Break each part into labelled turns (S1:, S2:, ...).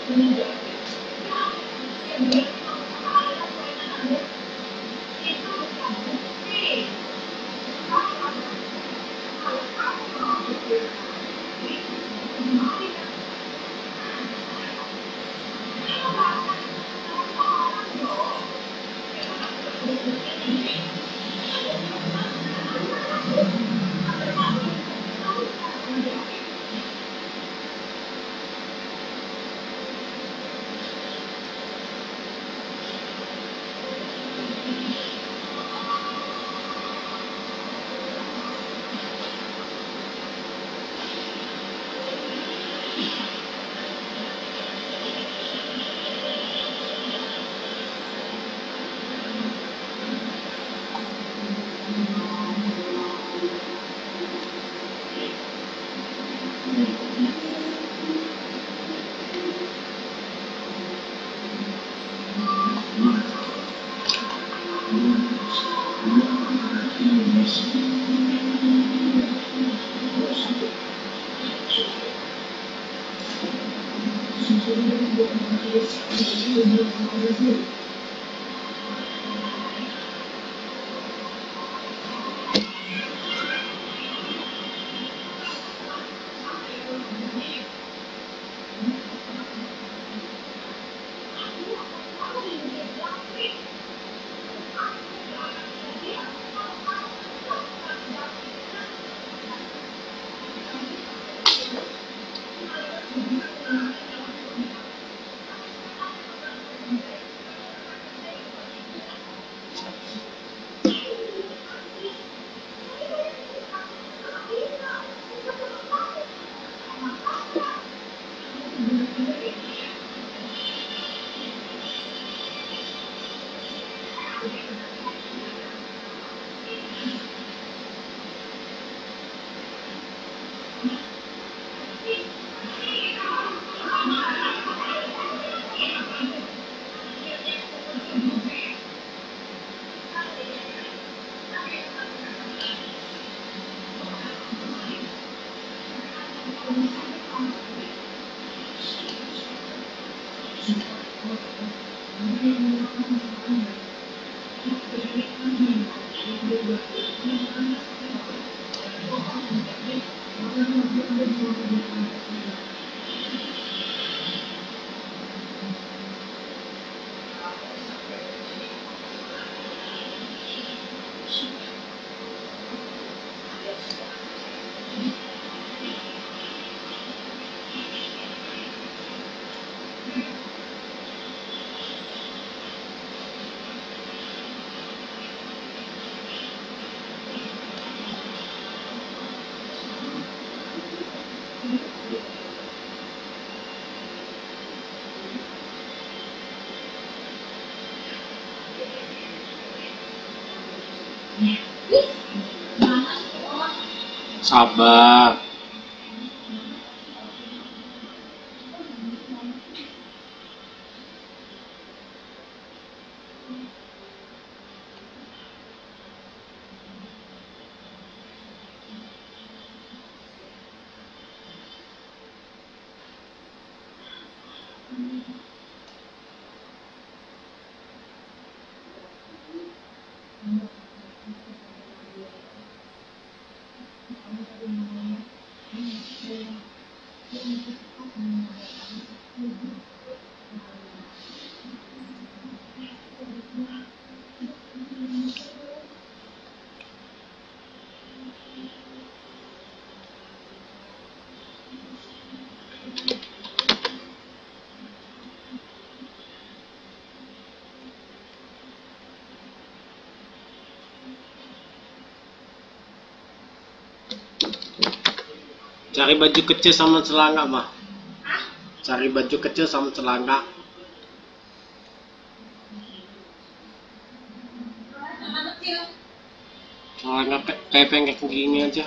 S1: Sabar. Cari baju kecil sama celana mah. Cari baju kecil sama celana. Celana kayak pendek gini aja.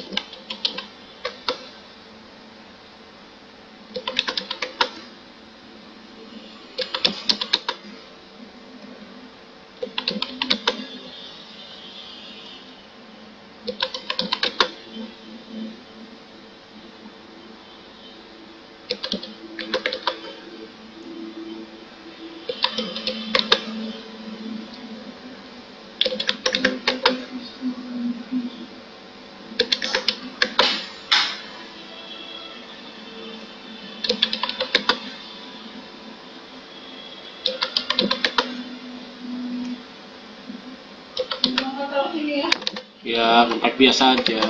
S1: Ya, kontak biasa aja.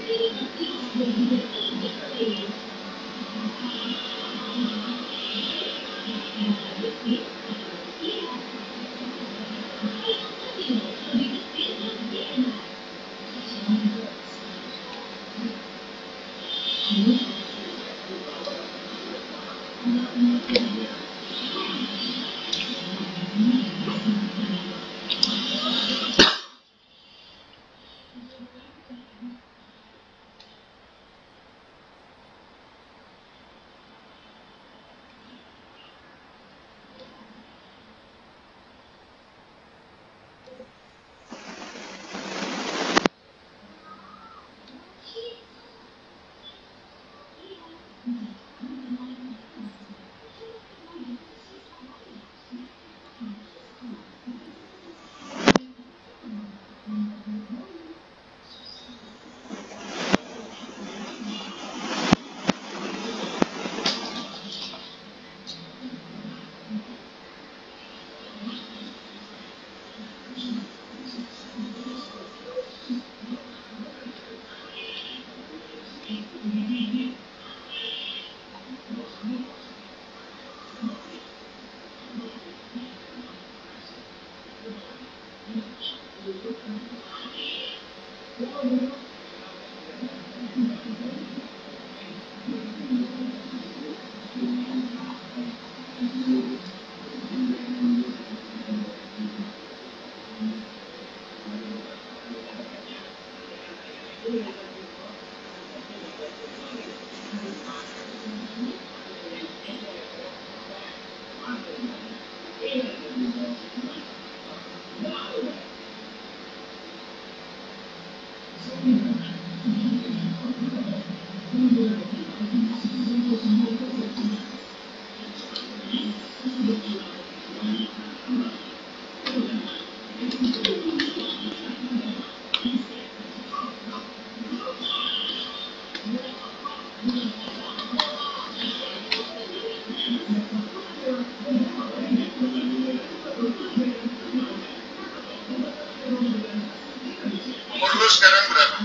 S2: Umur lu sekarang berapa?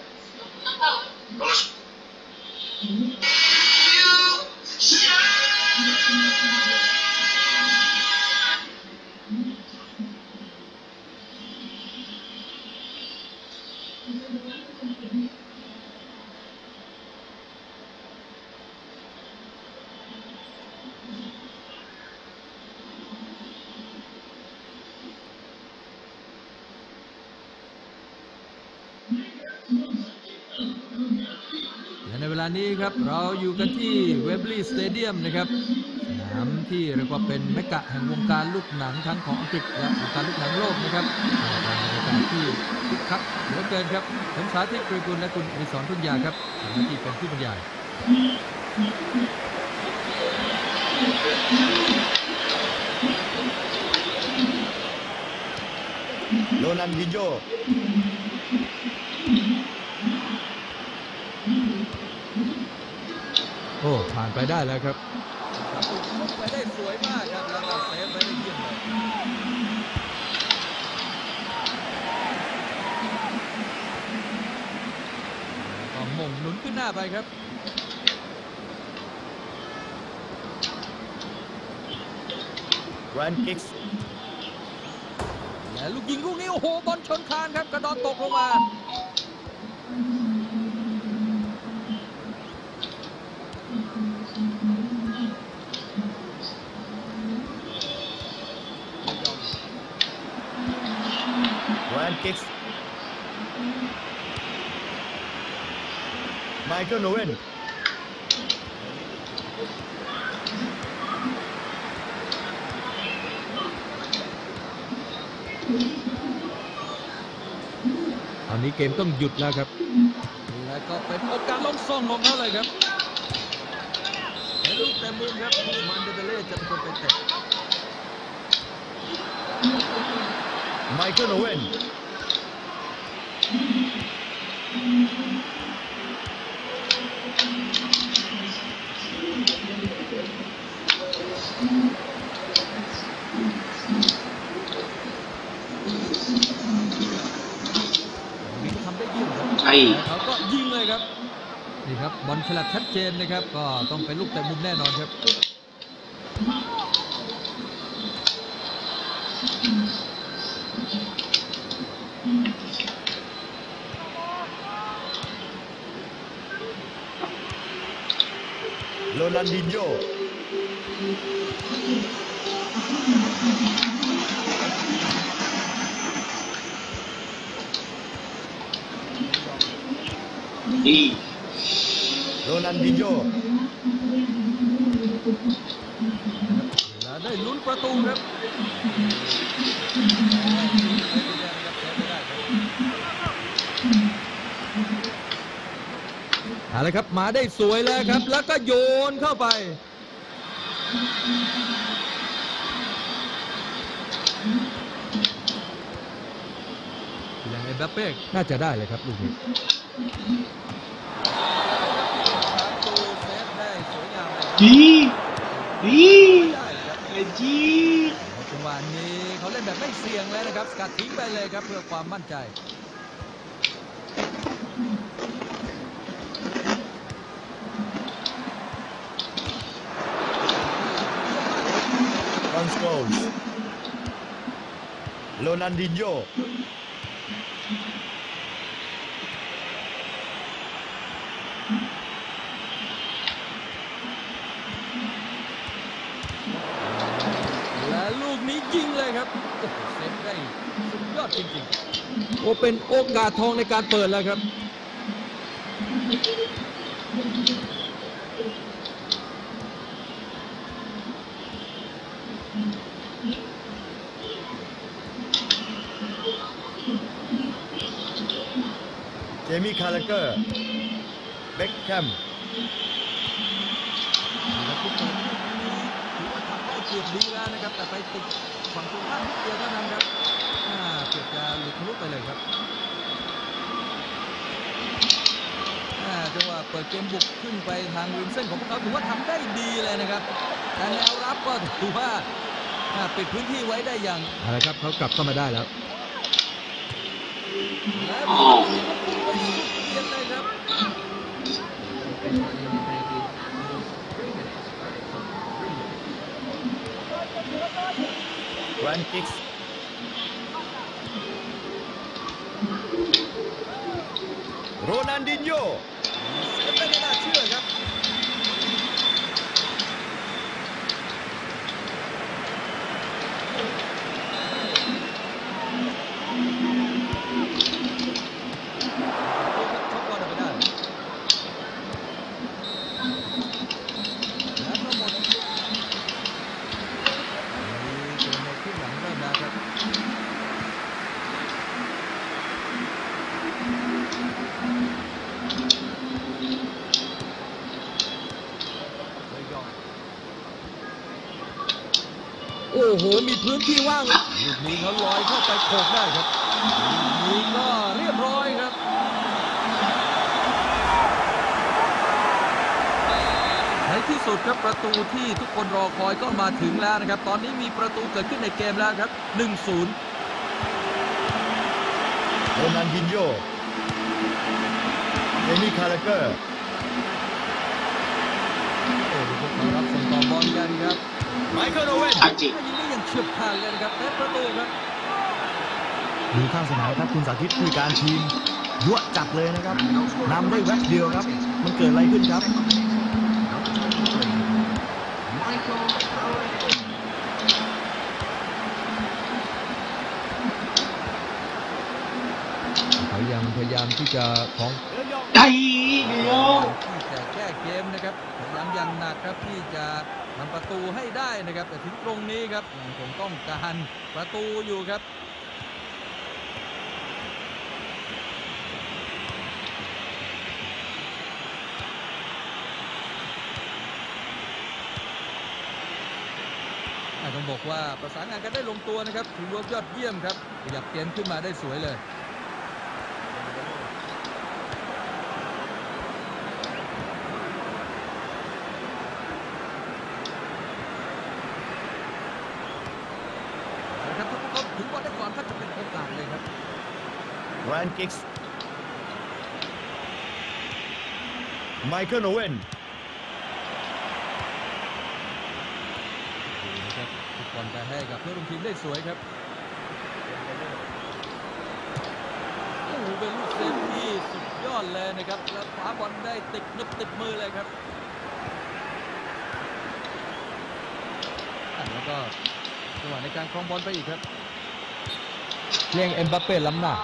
S2: Kalau
S3: และในเวลานี้ครับเราอยู่กันที่เวมบลีย์สเตเดียมนะครับสนามที่เรียกว่าเป็นเมกะแห่งวงการลูกหนังทั้งของอังกฤษและวงการลูกหนังโลกนะครับเป็นบรรยากาศที่คึกคักเหลือเกินครับผมสาธิต กฤษกุลและคุณอดิศร ทุ่งยาครับทำหน้าที่เป็นผู้บรรยาย
S4: โรนัลดินโญ
S3: โอ้ผ่านไปได้แล้วครับไปได้สวยมากครับแล้วก็เซฟไปได้เยี่ยมเลยก็มงหนุนขึ้นหน้าไปครับ
S4: แรนกิกส์
S3: และลูกยิงลูกนี้โอ้โหบอลชนคานครับกระดอนตกลงมา
S4: แรนกิกส์ไมเคิลโอเว่น
S3: ตอนนี้เกมต้องหยุดแล้วครับและก็เป็นโอกาสลงส่งของเขาเลยครับในลูกเต็มมุมครับมันเดเบเล่จะเป็นคนไปเตะ
S4: ไมเคิลโอเว่น
S3: ทำได้เยี่ยมครับเขาก็ยิงเลยนี่ครับบอลฉลับชัดเจนนะครับก็ต้องเป็นลูกเตะมุมแน่นอนครับ
S4: โรนัลดินโญ่
S1: ดี
S4: โรนัลดินโญ่
S3: แล้วได้ลุ้นประตูครับเอาละครับมาได้สวยแล้วครับแล้วก็โยนเข้าไปอย่างไอ้แบปเป้น่าจะได้เลยครับลูกนี้
S1: ดีดีไอ้จี
S3: จังหวะนี้เขาเล่นแบบไม่เสี่ยงแล้วนะครับสกัดทิ้งไปเลยครับเพื่อความมั่นใจ
S4: ฟรานซ์โกลส์โรนัลดินโญ่
S3: และลูกนี้ยิงเลยครับโอ้โหเซฟได้สุดยอดจริงๆโอ้เป็นโอกาสทองในการเปิดแล้วครับ
S4: เจมี่คาร์เลเกอร์เบ็คแฮม
S3: แล้วทุกคนถือว่าทำได้เกือบดีแล้วนะครับแต่ไปติดฝั่งตรงข้ามนิดเดียวเท่านั้นครับเกือบจะหลุดทะลุไปเลยครับจังหวะเปิดเกมบุกขึ้นไปทางริมเส้นของพวกเขาถือว่าทำได้ดีเลยนะครับแต่แนวรับก็ถือว่าปิดพื้นที่ไว้ได้อย่างอะไรครับเขากลับเข้ามาได้แล้วและไปสุดเกียรเลยครับ
S4: แรนกิกส์โรนัลดินโญ่
S3: ไม่น่าเชื่อครับช็อตบอลไปได้แล้วก็หมดเกมในครึ่งหลังเริ่มแล้วครับโอ้โหมีพื้นที่ว่างลูกนี้เขาลอยเข้าไปโขกได้ครับลูกนี้ก็เรียบร้อยครับในที่สุดครับประตูที่ทุกคนรอคอยก็มาถึงแล้วนะครับตอนนี้มีประตูเกิดขึ้นในเกมแล้วครับ 1-0
S4: โรนัลดินโญ่เจมี่คาร์เลเกอร์
S3: โอ้พวกเขารับส่งต่อบอลกันครับ
S4: ไมเคิลโอเว่น
S1: อาจิ
S3: ยิงได้อย่างเฉียบขาดเลยนะครับแต่ประตูครับ
S4: ดูข้างสนามครับคุณสาธิตผู้การทีมยั่วจัดเลยนะครับนำได้แวบเดียวครับมันเกิดอะไรขึ้นครับ
S3: เขายังพยายามที่จะของ
S1: ได้เดียว
S3: ที่จะแก้เกมนะครับพยายามอย่างหนักครับที่จะทำประตูให้ได้นะครับแต่ถึงตรงนี้ครับยังคงต้องการประตูอยู่ครับต้องบอกว่าประสานงานกันได้ลงตัวนะครับถือว่ายอดเยี่ยมครับขยับเกมขึ้นมาได้สวยเลยนะครับถ้าพวกเขาถึงบอลได้ก่อนก็จะเป็นโอกาสเลยครับ
S4: แรนกิกส์ไมเคิลโอเว่น
S3: นะครับทุกคนไปให้กับเพื่อนร่วมทีมได้สวยครับโอ้โหเป็นลูกเซฟที่สุดยอดเลยนะครับแล้วขวาบอลได้ติดนึบติดมือเลยครับแล้วก็จังหวะในการครองบอลไปอีกครับเลี้ยงเอ็มบัปเป้ล้ำหน้า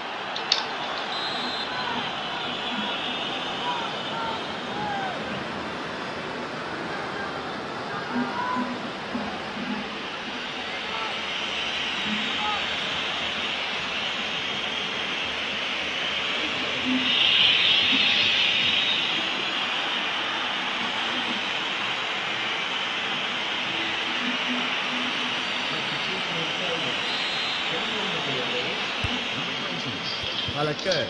S4: คาราเกอร์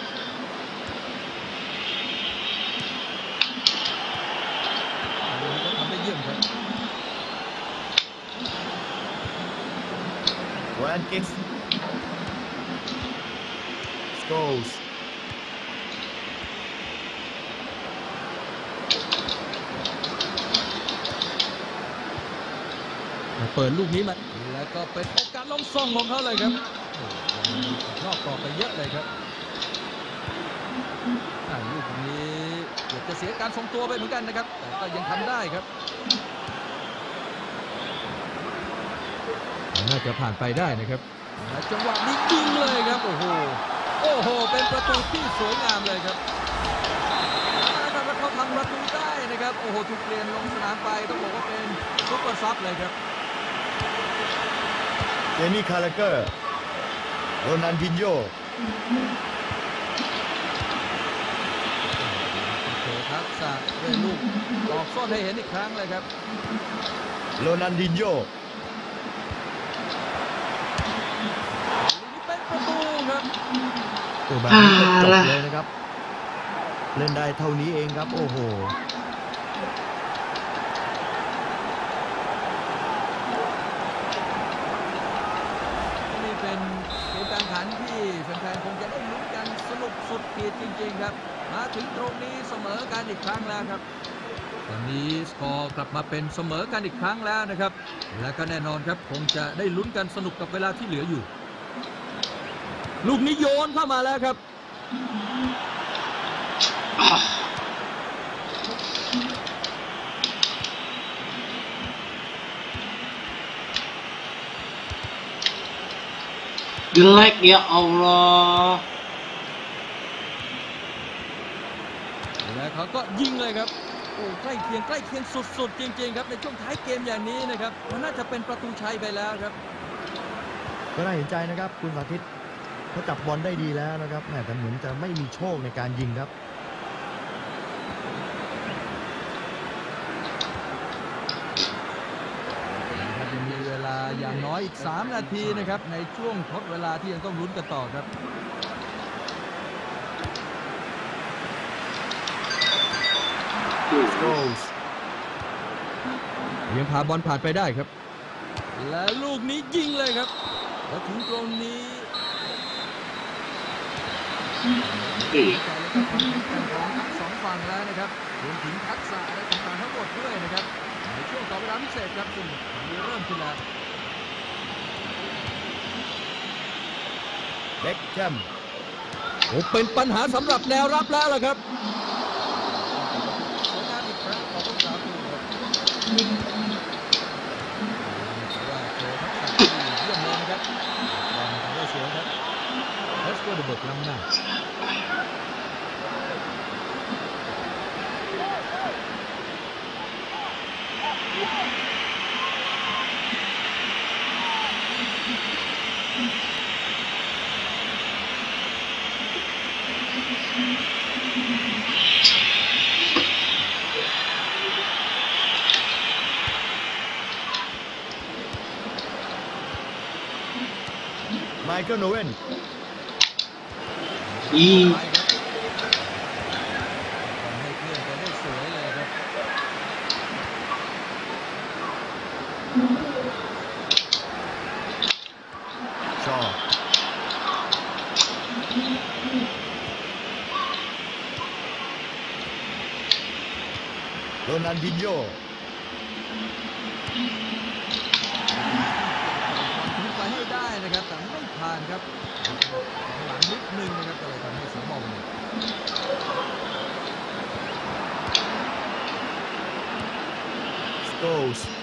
S3: ทำได้เยี่ยมครับ
S4: แวนกิสสโกลส์
S3: เปิดลูกนี้มาแล้วก็เป็นโอกาสล้มส่งของเขาเลยครับนอกกรอบไปเยอะเลยครับลูกนี้เกือบจะเสียการทรงตัวไปเหมือนกันนะครับแต่ก็ยังทำได้ครับน่าจะผ่านไปได้นะครับและจังหวะนี้ยิงเลยครับโอ้โหเป็นประตูที่สวยงามเลยครับถ้าเขาทำประตูได้นะครับโอ้โหถูกเปลี่ยนลงสนามไปต้องบอกว่าเป็นซุปเปอร์ซับเลยครับ
S4: เจมี่คาราเกอร์โรนัลดินโญ่
S3: โชว์ทักษะด้วยลูกหลอกซ่อนให้เห็นอีกครั้งเลยครับ
S4: โรนัลดินโญ่
S3: เป็นประตูครับ
S4: ตัวแบบนี้จบเลยนะครับเล่นได้เท่านี้เองครับโอ้โห
S3: เป็นเกมการแข่งขันที่แฟนๆคงจะได้ลุ้นกันสนุกสุดขีดจริงๆครับมาถึงตรงนี้เสมอกันอีกครั้งแล้วครับตอนนี้สกอร์กลับมาเป็นเสมอกันอีกครั้งแล้วนะครับและก็แน่นอนครับคงจะได้ลุ้นกันสนุกกับเวลาที่เหลืออยู่ลูกนี้โยนเข้ามาแล้วครับ
S1: Jelek ya Allah.
S3: และเขาก็ยิงเลยครับโอ้ใกล้เคียงสุดๆจริงๆครับในช่วงท้ายเกมอย่างนี้นะครับมันน่าจะเป็นประตูชัยไปแล้วครับ
S4: ก็น่าเห็นใจนะครับคุณสาธิตเขาจับบอลได้ดีแล้วนะครับแต่เหมือนจะไม่มีโชคในการยิงครับ
S3: ยังมีเวลาอย่างน้อยอีก3 นาทีนะครับในช่วงทดเวลาที่ยังต้องลุ้นกันต่อครับยังพาบอลผ่านไปได้ครับและลูกนี้ยิงเลยครับแล้วถึงตรงนี้ของ2 ฝั่งแล้วนะครับรวมถึงทักษะอะไรต่างๆทั้งหมดด้วยนะครับในช่วงต่อเวลาพิเศษครับซึ่งเริ่มขึ้นแล้ว
S4: เบ็คแฮม
S3: โอ้เป็นปัญหาสำหรับแนวรับแล้วล่ะครับสวยงามอีกครั้งของผู้สาวครับว่าโชว์ทักษะที่เยี่ยมเลยนะครับบอลทำได้สวยครับเอสโกเดเบิร์กล้ำหน้า
S4: ไมเคิลโอเว่น
S3: ให้เพื่อนไปได้สวยเลยครับ
S4: ชอโรนัลดินโญ่
S3: ถึงไปให้ได้นะครับแต่ไม่ผ่านครับหลังนิดนึงนะครับก็เลยทำให้เสียบอลเนี่ย
S4: สโกลส์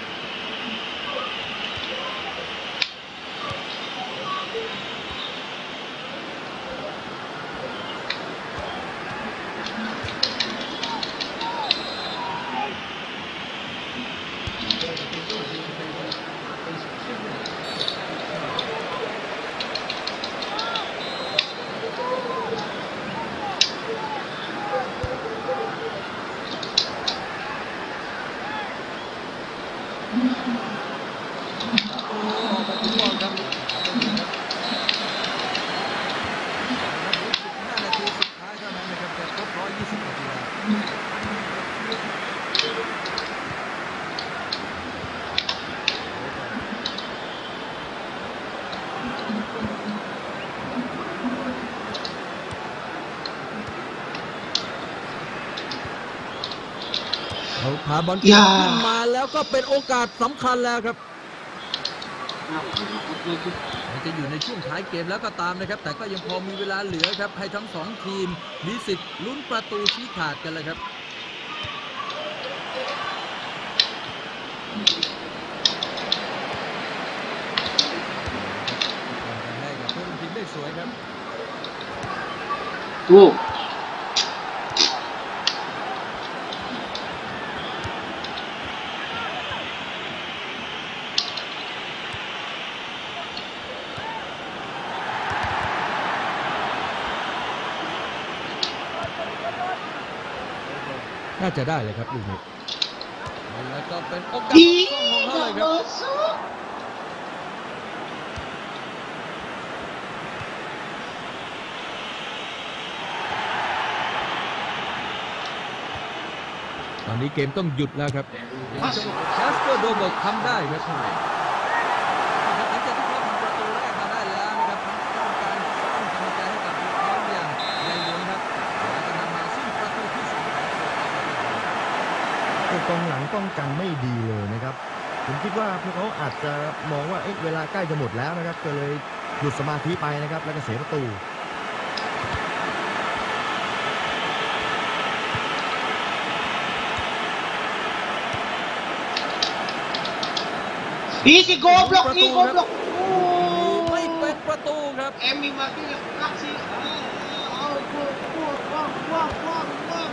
S3: เขาพาบอลขึ้นมาแล้วก็เป็นโอกาสสำคัญแล้วครับจะอยู่ในช่วงท้ายเกมแล้วก็ตามนะครับแต่ก็ยังพอมีเวลาเหลือครับให้ทั้ง2ทีมมีสิทธิ์ลุ้นประตูชี้ขาดกันเลยครับให้กับเพื่อนทีมได้สวยครับน่าจะได้เลยครับลูกนี้แล้วก็เป็นโอกาสของเขาเลยครับตอนนี้เกมต้องหยุดแล้วครับแคสเปอร์โดเบิร์กทำได้ครับหลังจากที่เขาทำประตูแรกมาได้แล้วนะครับต้องการสร้างกำลังใจให้กับพวกเขาอย่างใหญ่หลวงครับและจะนำมาซึ่งประตูที่2
S4: กองหลังป้องกันไม่ดีเลยนะครับผมคิดว่าพวกเขาอาจจะมองว่าเวลาใกล้จะหมดแล้วนะครับก็เลยหยุดสมาธิไปนะครับแล้วก็เสียประตู
S1: Easy goblok, ini goblok.
S3: ไม่เป็นประตูครับ
S1: Emi mati aksi. Buang.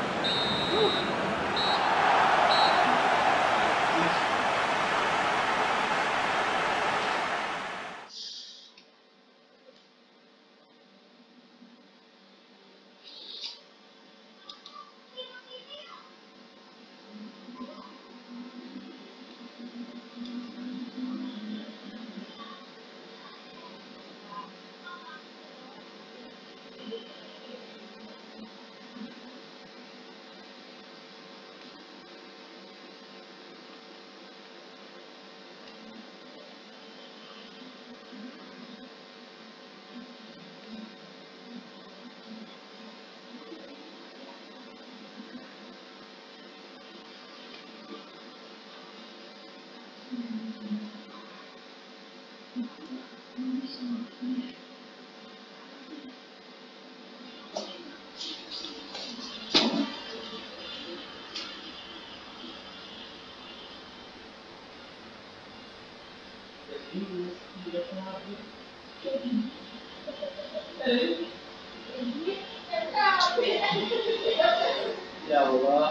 S1: Ya Allah.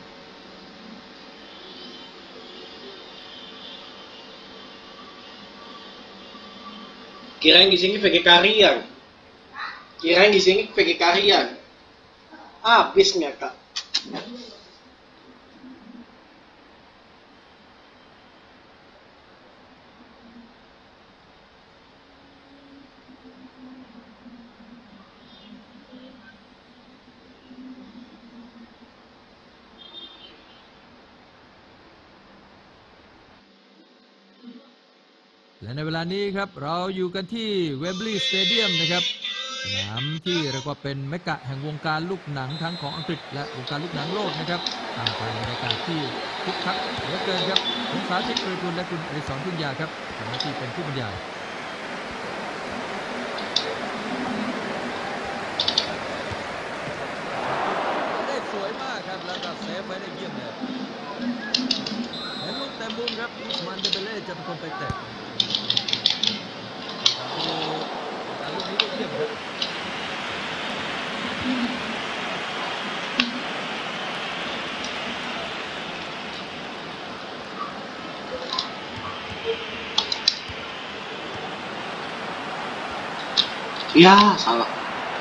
S1: Kirain gisingnya vegetarian. Kirain gisingnya vegetarian. Habis nggak kak?
S3: และในเวลานี้ครับเราอยู่กันที่เวมบลีย์สเตเดียมนะครับสนามที่เรียกว่าเป็นเมกะแห่งวงการลูกหนังทั้งของอังกฤษและวงการลูกหนังโลกนะครับตามการบรรยากาศที่คึกคักเหลือเกินครับคุณสาธิต กฤษกุลและคุณอดิศร พึ่งยาครับทำหน้าที่เป็นผู้บรรยายได้สวยมากครับแล้วก็เซฟไว้ได้เยี่ยมเลยเห็นลูกเต็มมุมครับอุสมาน เดเบเล่จะเป็นคนไปแตะดูการลูกนี้ได้เยี่ยมครับ
S1: Ya, salah.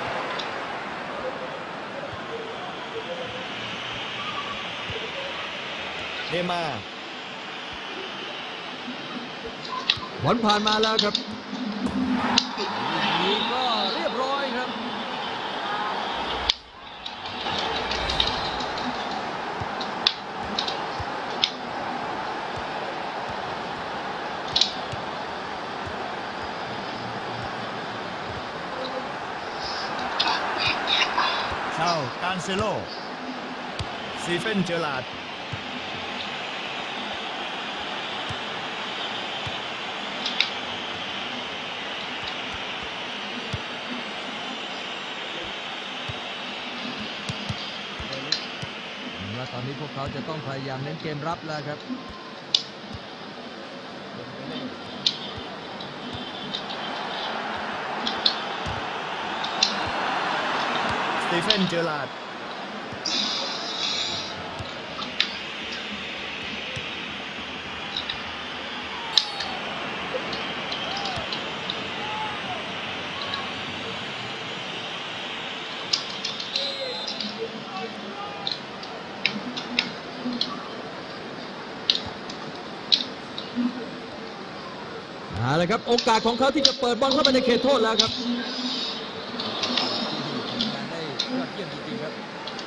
S4: เนม่าร์
S3: บอลผ่านมาแล้วครับนี่ก็เรียบร้อยครับ
S4: ชาวการเซโลสตีเฟนเจอราร์ด
S3: ว่าตอนนี้พวกเขาจะต้องพยายามเน้นเกมรับแล้วครับ
S4: สตีเฟนเจอราร์ด
S3: เอาละครับโอกาสของเขาที่จะเปิดบอลเข้าไปในเขตโทษแล้วครับทำงานได้ยอดเยี่ยมจริงๆครับ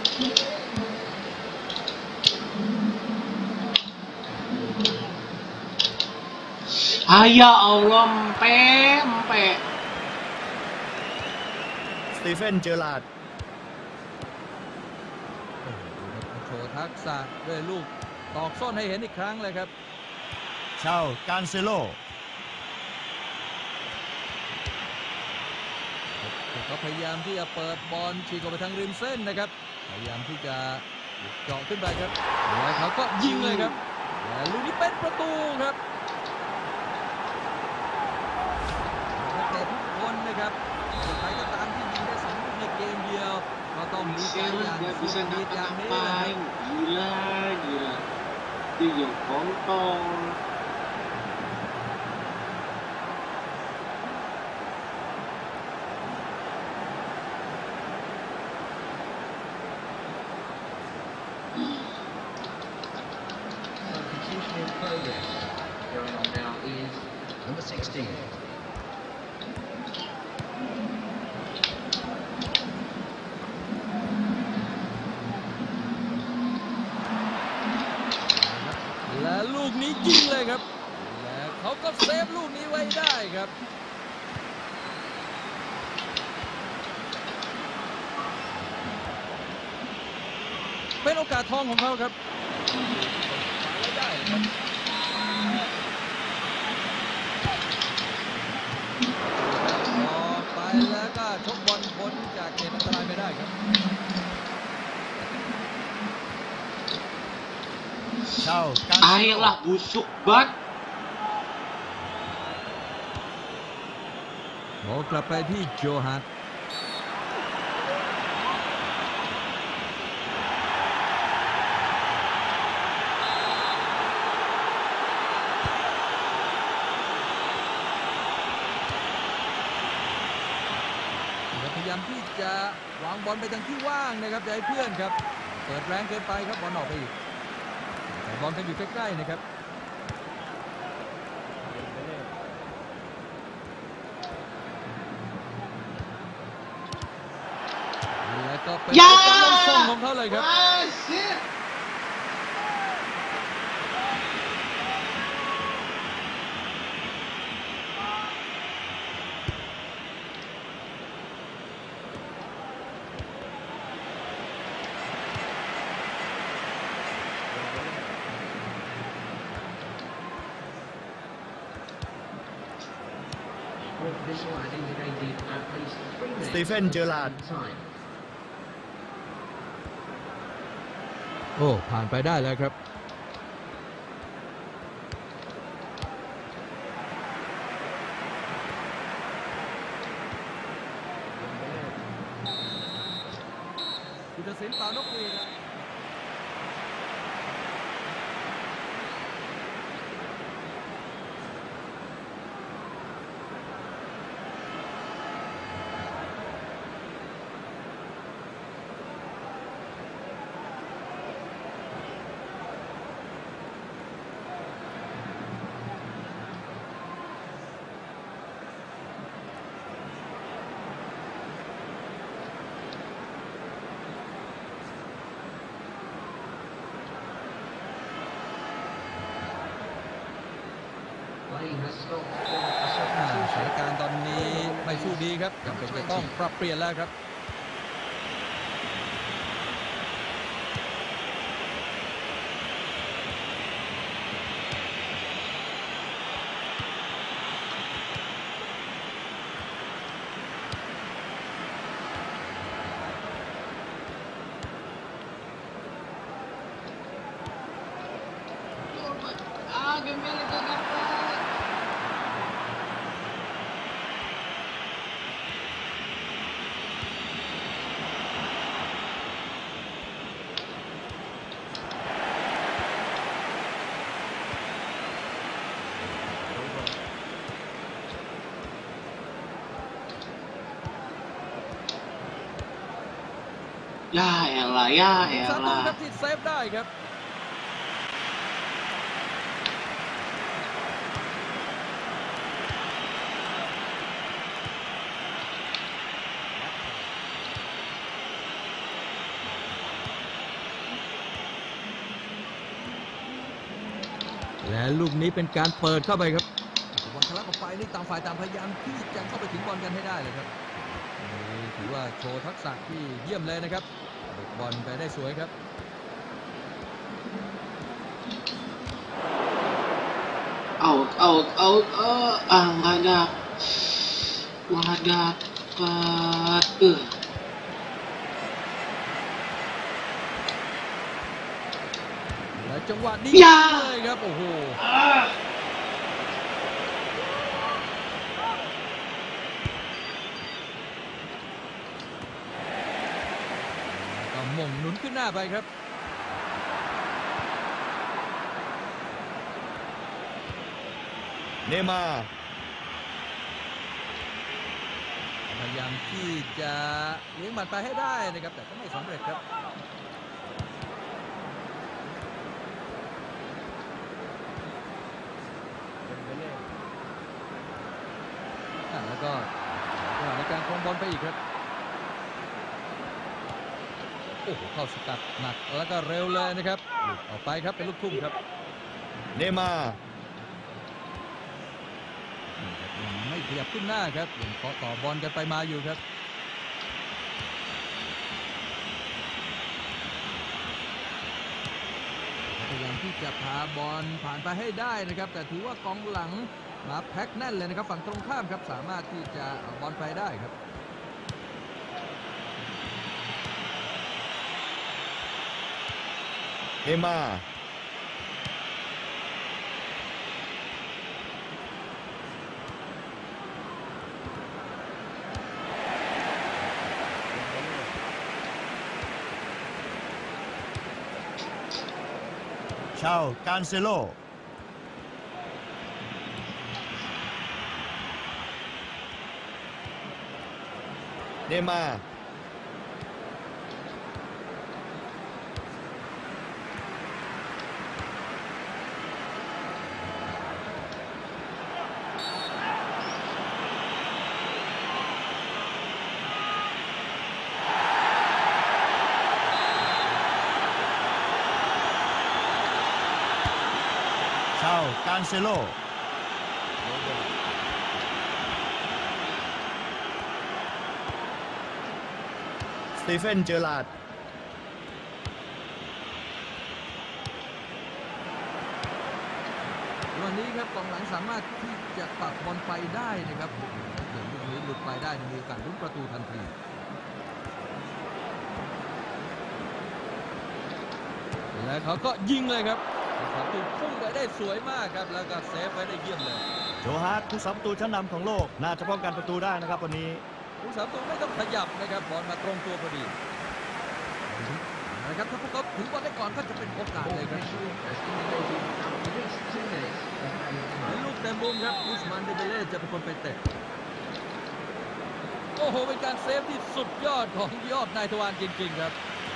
S1: Ya Allah, empe.
S4: สตีเฟนเจอราร์ด
S3: โชว์ทักษะด้วยลูกตอกส้นให้เห็นอีกครั้งเลยครับ
S4: ชาวการเซโล
S3: เขาพยายามที่จะเปิดบอลฉีกออกไปทางริมเส้นนะครับพยายามที่จะเจาะขึ้นไปครับแล้วเขาก็ยิงเลยครับและลูกนี้เป็นประตูครับนักเตะทุกคนนะครับใครก็ตามที่ยิงได้2 ลูกในเกมเดียวก็ต้องมีใจอย่าง
S1: Dia
S3: สุ
S1: bisa
S3: ดฤทธิ์อย่างนี้
S1: ngapa
S3: นะครับ
S1: ngapain. Gila. Dia yang kontol.
S5: Substitution in progress. Going on now is number 16.
S3: และลูกนี้ยิงเลยครับและเขาก็เซฟลูกนี้ไว้ได้ครับเป็นโอกาสทองของเขาครับไว้ได้ครับออกไปแล้วก็ชกบอลพ้นจากเขตอันตรายไม่ได้ครับ
S4: ชาวการเซโล
S1: Ayolah busuk banget.
S3: บอลกลับไปที่โจฮัตพยายามที่จะวางบอลไปทางที่ว่างนะครับจะให้เพื่อนครับเปิดแรงเกินไปครับบอลออกไปอีกแต่บอลกันอยู่ใกล้ๆนะครับ แล้วก็เป็นกำลังส่งของเขาเลยครับ
S1: Masih.
S3: เ
S5: official had indicated at least 3 minutes.
S4: สตีเฟน เจอราร์ด
S5: time.
S3: โอ้ผ่านไปได้แล้วครับผู้ตัดสินเป่านกหวีด
S5: Play has stopped for a
S3: สถาน
S5: substitution.
S3: การณ์ตอนนี้ไม่สู้ดีครับจำเป็นจะต้องปรับเปลี่ยนแล้วครับ
S1: ย่าแอลล่าย่าแอล
S3: ซาตู
S1: ล่า
S3: ครับที่เซฟได้ครับและลูกนี้เป็นการเปิดเข้าไปครับบอลทะลักออกไปนี่ต่างฝ่ายต่างพยายามที่จะเข้าไปถึงบอลกันให้ได้เลยครับนี่ถือว่าโชว์ทักษะที่เยี่ยมเลยนะครับเด็กบอลไปได้สวยครับ
S1: nggak dapat
S3: และจังหวะนี้
S1: ยา
S3: เลยครับโอ้โหก็หม่งหนุนขึ้นหน้าไปครับ
S4: เนมาร์
S3: พยายามที่จะเลี้ยงหมัดไปให้ได้นะครับแต่ก็ไม่สำเร็จครับแล้วก็จังหวะในการครองบอลไปอีกครับโอ้โหเข้าสกัดหนักแล้วก็เร็วเลยนะครับหลุดออกไปครับเป็นลูกทุ่มครับ
S4: เนมาร์
S3: ยังไม่ขยับขึ้นหน้าครับยังเคาะต่อบอลกันไปมาอยู่ครับพยายามที่จะพาบอลผ่านไปให้ได้นะครับแต่ถือว่ากองหลังมาแพ็คแน่นเลยนะครับฝั่งตรงข้ามครับสามารถที่จะเอาบอลไปได้ครับ
S4: เนมาร์ ชาวการเซโล เนมาร์ ชาวการเซโล สตีเฟน เจอราร์ด
S3: วันนี้ครับกองหลังสามารถที่จะตัดบอลไปได้นะครับเดี๋ยวลูกนี้หลุดไปได้มีโอกาสลุ้นประตูทันทีและเขาก็ยิงเลยครับประตูพุ่งไปได้สวยมากครับแล้วก็เซฟไว้ได้เยี่ยมเลย
S4: โจฮาร์ทผู้สัมประตูชั้นนำของโลกน่าจะป้องกันประตูได้นะครับวันนี้
S3: ผู้สัมประตูไม่ต้องขยับนะครับบอลมาตรงตัวพอดีนะครับถ้าพวกเขาถึงบอลได้ก่อนก็จะเป็นโอกาสเลยครับลูกเต็มมุมครับอุสมานเดเบเล่จะเป็นคนไปเตะโอ้โหเป็นการเซฟที่สุดยอดของยอดนายทวารจริงๆครับ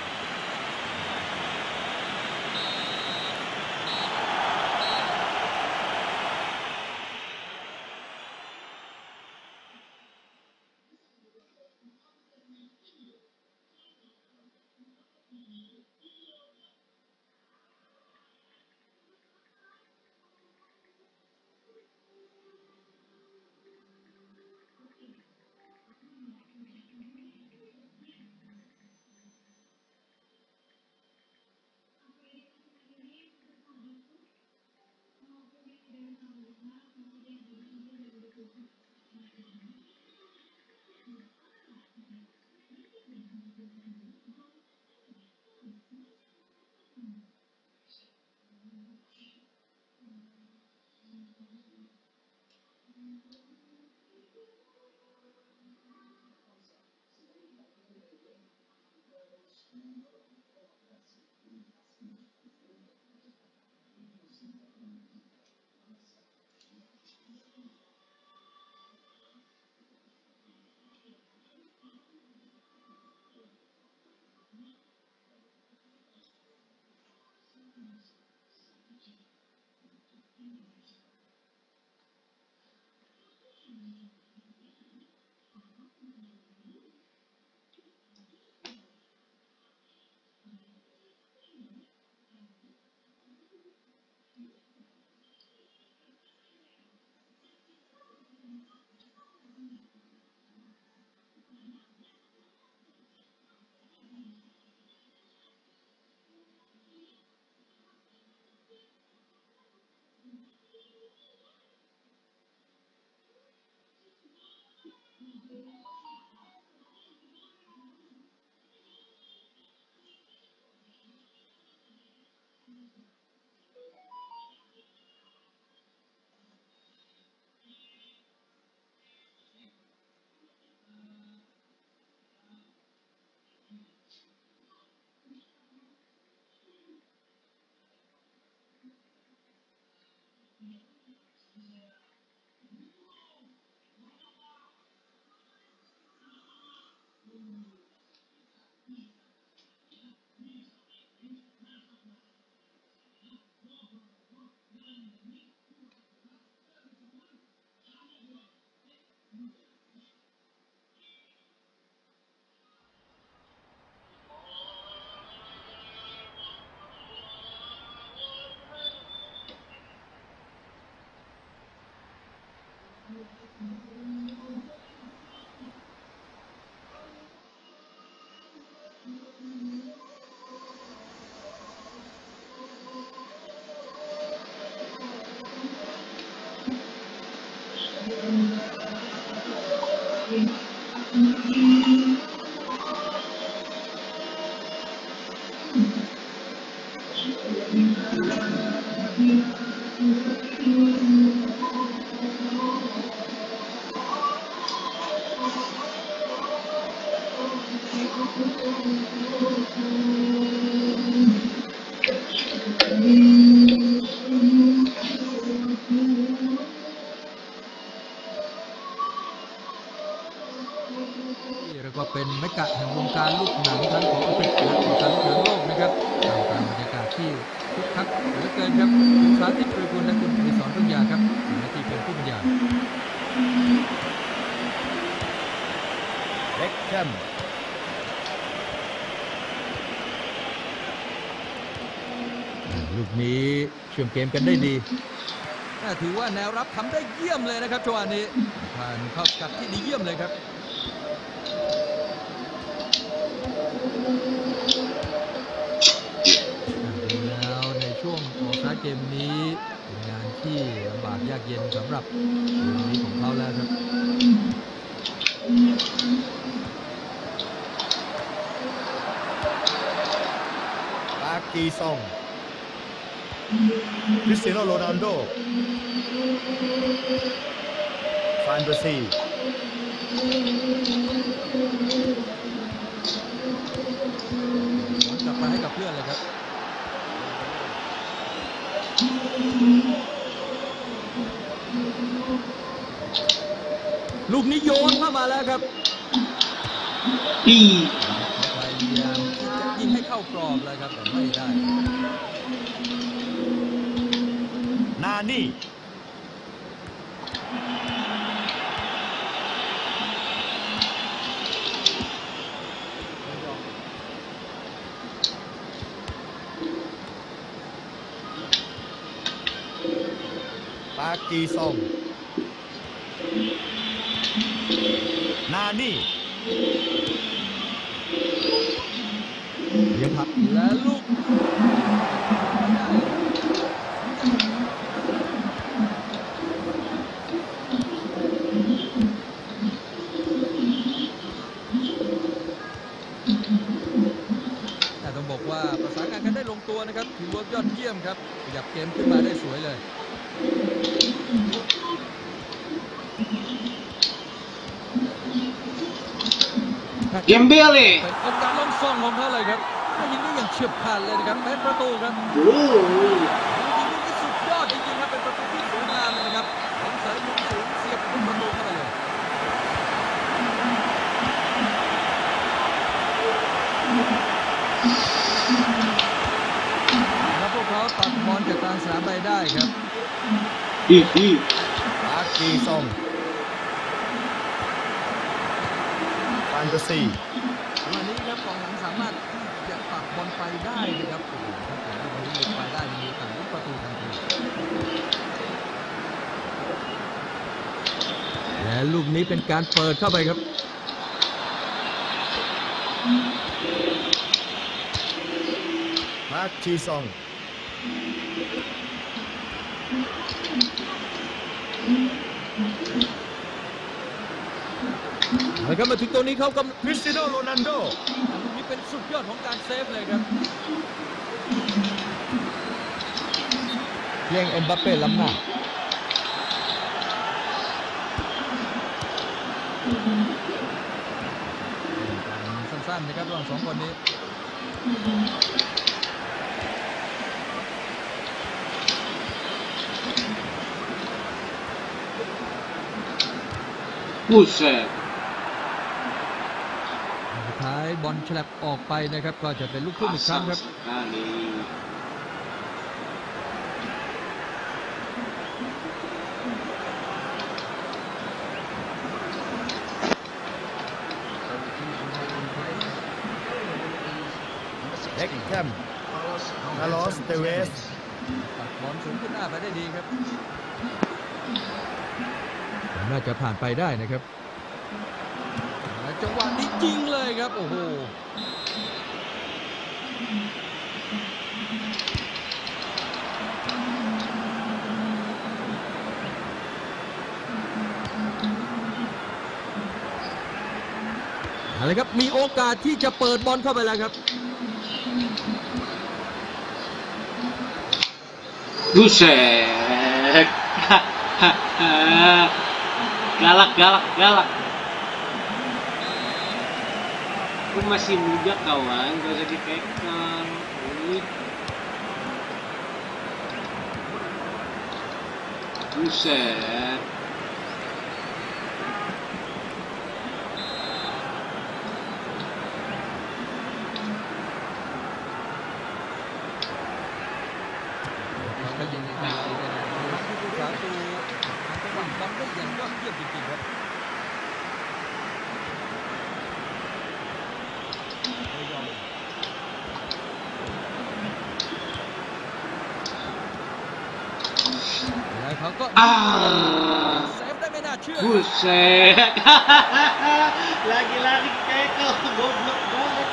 S3: ก็เป็นเมกะแห่งวงการลูกหนังทั้งของอังกฤษและวงการลูกหนังโลกนะครับตามการบรรยากาศที่คึกคักเหลือเกินครับคุณสาธิต ปรีกุลและคุณอดิศร พึ่งยาครับหน้าที่เป็นผู้บรรยาย
S4: เบ็คแฮม
S3: ลูกนี้เชื่อมเกมกันได้ดีถือว่าแนวรับทำได้เยี่ยมเลยนะครับจังหวะนี้ผ่านเข้ากัดที่ดีเยี่ยมเลยครับดูแล้วในช่วงของท้ายเกมนี้เป็นงานที่ลำนี้ของเขาแล้วครับ
S4: ปากีซองคริสเตียโนโรนัลโดฟานเบอร์ซี
S3: กลับไปให้กับเพื่อนเลยครับลูกนี้โยนเข้ามาแล้วครับพยายามที่จะยิงให้เข้ากรอบเลยครับแต่ไม่ได้
S4: นานี่ปากีซองนานี่
S3: ยังครับและลูกแต่ต้องบอกว่าประสานงานกันได้ลงตัวนะครับทีมเวิร์คยอดเยี่ยมครับขยับเกมขึ้นมาได้สวยเลย
S1: เกมเบลเลย
S3: เป็นโอกาสล้มซ่องของเขาเลยครับยิงได้อย่างเฉียบขาดเลยนะครับเป็นประตูครับ
S1: โอ้
S3: ยิงได้สุดยอดจริงๆครับเป็นประตูที่สวยงามเลยนะครับผมเสยมุมสูงเสียบมุมประตูเข้าไปเลยแล้วพวกเขาตัดบอลจากกลางสนามไปได้ครับ
S4: ปากีซองฟานเบอร์ซี
S3: วันนี้ครับกองหลังสามารถจะตัดบอลไปได้นะครับโอ้โหถ้าเกิดลูกนี้ไปได้มีการลุ้นประตูทันทีและลูกนี้เป็นการเปิดเข้าไปครับ
S4: ปากีซอง
S3: แล้วก็มาถึงตัวนี้เขากำลัง
S4: คริสเตียโนโรนัลโด
S3: ลูกนี้เป็นสุดยอดของการเซฟเลยครับเลี้ยงเอ็มบัปเป้ล้ำหน้าสั้นๆนะครับระหว่างสองคนนี้
S1: ผู้แสบ
S3: สุดท้ายบอลฉลับออกไปนะครับก็จะเป็นลูกทุ่มอีกครั้งครับ
S4: เอ็กแคมคาร์ลอสเตเวส
S3: ตัดบอลสูงขึ้นหน้าไปได้ดีครับน่าจะผ่านไปได้นะครับจังหวะนี้จริงเลยครับโอ้โหอะไรครับมีโอกาสที่จะเปิดบอลเข้าไปแล้วครับ
S1: ผู้แสบgalak aku masih muda kawan gak usah dipegang buset buset lagi-lagi kekel goblok banget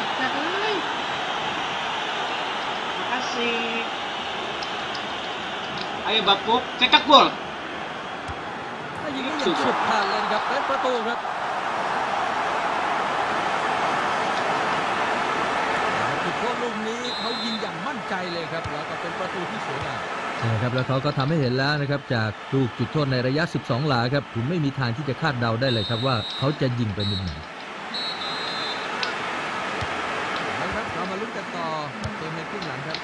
S1: makasih ayo Bapuk cetak gol
S3: อย่างสุดพลาดเลยนะครับเป็นประตูครับจุดโทษลูกนี้เขายิงอย่างมั่นใจเลยครับแล้วก็เป็นประตูที่สวยงามใช่ครับแล้วเขาก็ทำให้เห็นแล้วนะครับจากลูกจุดโทษในระยะ12 หลาครับคุณไม่มีทางที่จะคาดเดาได้เลยครับว่าเขาจะยิงไปมุมไหนนะครับเรามาลุ้นกันต่อเกมในครึ่งหลังครับ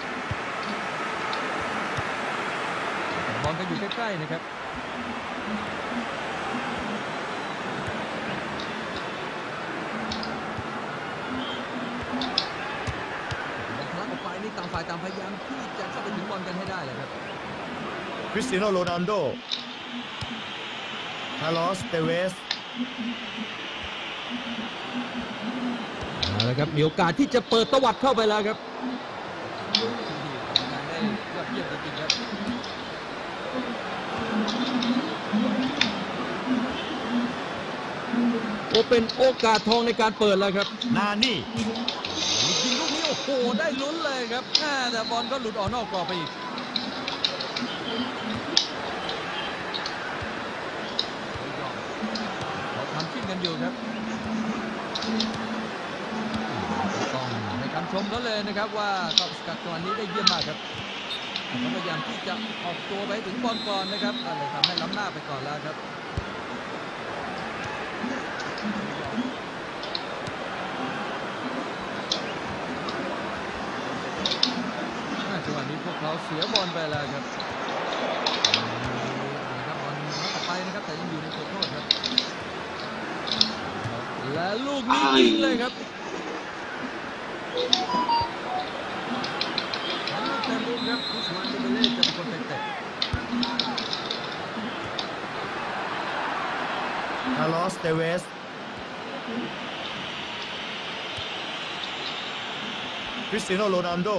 S3: บอลก็อยู่ใกล้ๆนะครับต่างฝ่ายต่างพยายามที่จะเข้าไปถึงบอลกันให้ได้เลยครับ
S4: คริสเตียโนโรนัลโดคาร์ลอสเตเวส
S3: เอาละครับมีโอกาสที่จะเปิดตวัดเข้าไปแล้วครับงานได้ยอดเยี่ยมจริงๆครับโอเป็นโอกาสทองในการเปิดแล้วครับ
S4: นานี่
S3: ยิงลูกนี้โอ้โหได้ลุ้นเลยครับแต่บอลก็หลุดออกนอกกรอบไปอีกเขาทำชิ่งกันอยู่ครับต้องให้คำชมเขาเลยนะครับว่าเขาสกัดจังหวะนี้ได้เยี่ยมมากครับเขาพยายามที่จะออกตัวไปถึงบอลก่อนนะครับก็เลยทำให้ล้ำหน้าไปก่อนแล้วครับจังหวะนี้พวกเขาเสียบอลไปแล้วครับบอลน้อยออกไปนะครับแต่ยังอยู่ในจุดโทษครับและลูกนี้ยิงเลยครับลูกเต็มมุมครับอุสมานเดเบเล่จะเป็นคนเตะ
S4: คาร์ลอสเตเวสคริสเตียโนโรนัลโด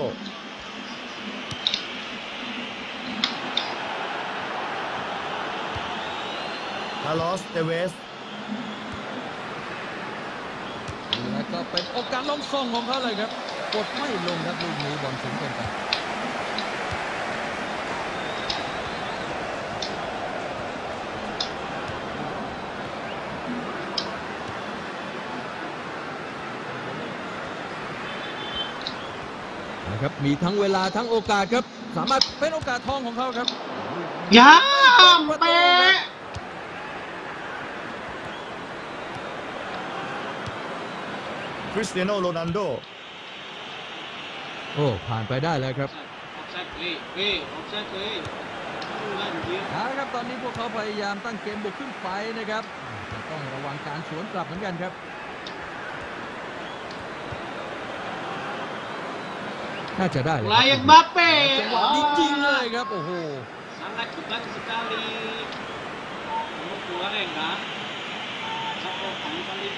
S4: คาร์ลอสเตเวส
S3: แล้วก็เป็นโอกาสล้มส่งของเขาเลยครับกดไม่ลงครับลูกนี้บอลสูงเกินไปนะครับมีทั้งเวลาทั้งโอกาสครับสามารถเป็นโอกาสทองของเขาครับ
S1: ย้ำเป๊ะ
S4: คริสเตียโนโรนัลโด
S3: โอ้ผ่านไปได้แล้วครับครับตอนนี้พวกเขาพยายามตั้งเกมบุกขึ้นไปนะครับต้องระวังการสวนกลับเหมือนกันครับน่าจะได้เลย
S1: ลายบัปเป้
S3: จังหวะนี้จริงเลยครับโอ้โห
S1: sangat cepat sekali keluar enggak satu kali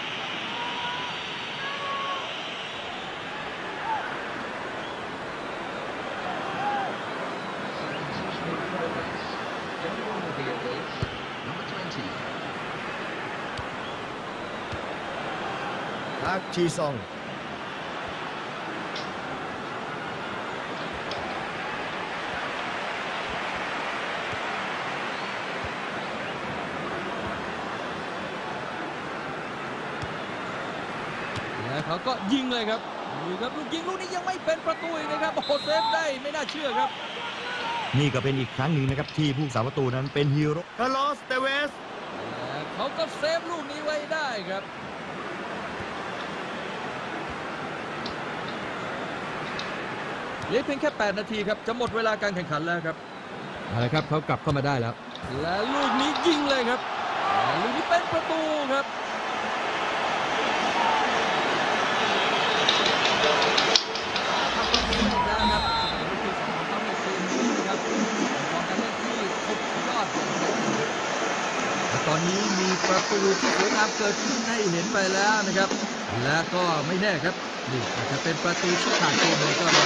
S4: พักชีซอง
S3: เขาก็ยิงเลยครับดูครับลูกยิงลูกนี้ยังไม่เป็นประตูอีกนะครับโอ้เซฟได้ไม่น่าเชื่อครับ
S4: นี่ก็เป็นอีกครั้งหนึ่งนะครับที่ผู้สาประตูนั้นเป็นฮีโร่คาร์ลอสเตเวส
S3: เขาก็เซฟลูกนี้ไว้ได้ครับเหลือเพียงแค่8 นาทีครับจะหมดเวลาการแข่งขันแล้วครับอะไรครับเขากลับเข้ามาได้แล้วและลูกนี้ยิงเลยครับลูกนี้เป็นประตูครับตอนนี้มีประตูที่สวยงามเกิดขึ้นให้เห็นไปแล้วนะครับและก็ไม่แน่ครับนี่อาจจะเป็นประตูชี้ขาดเกมเลยก็ได้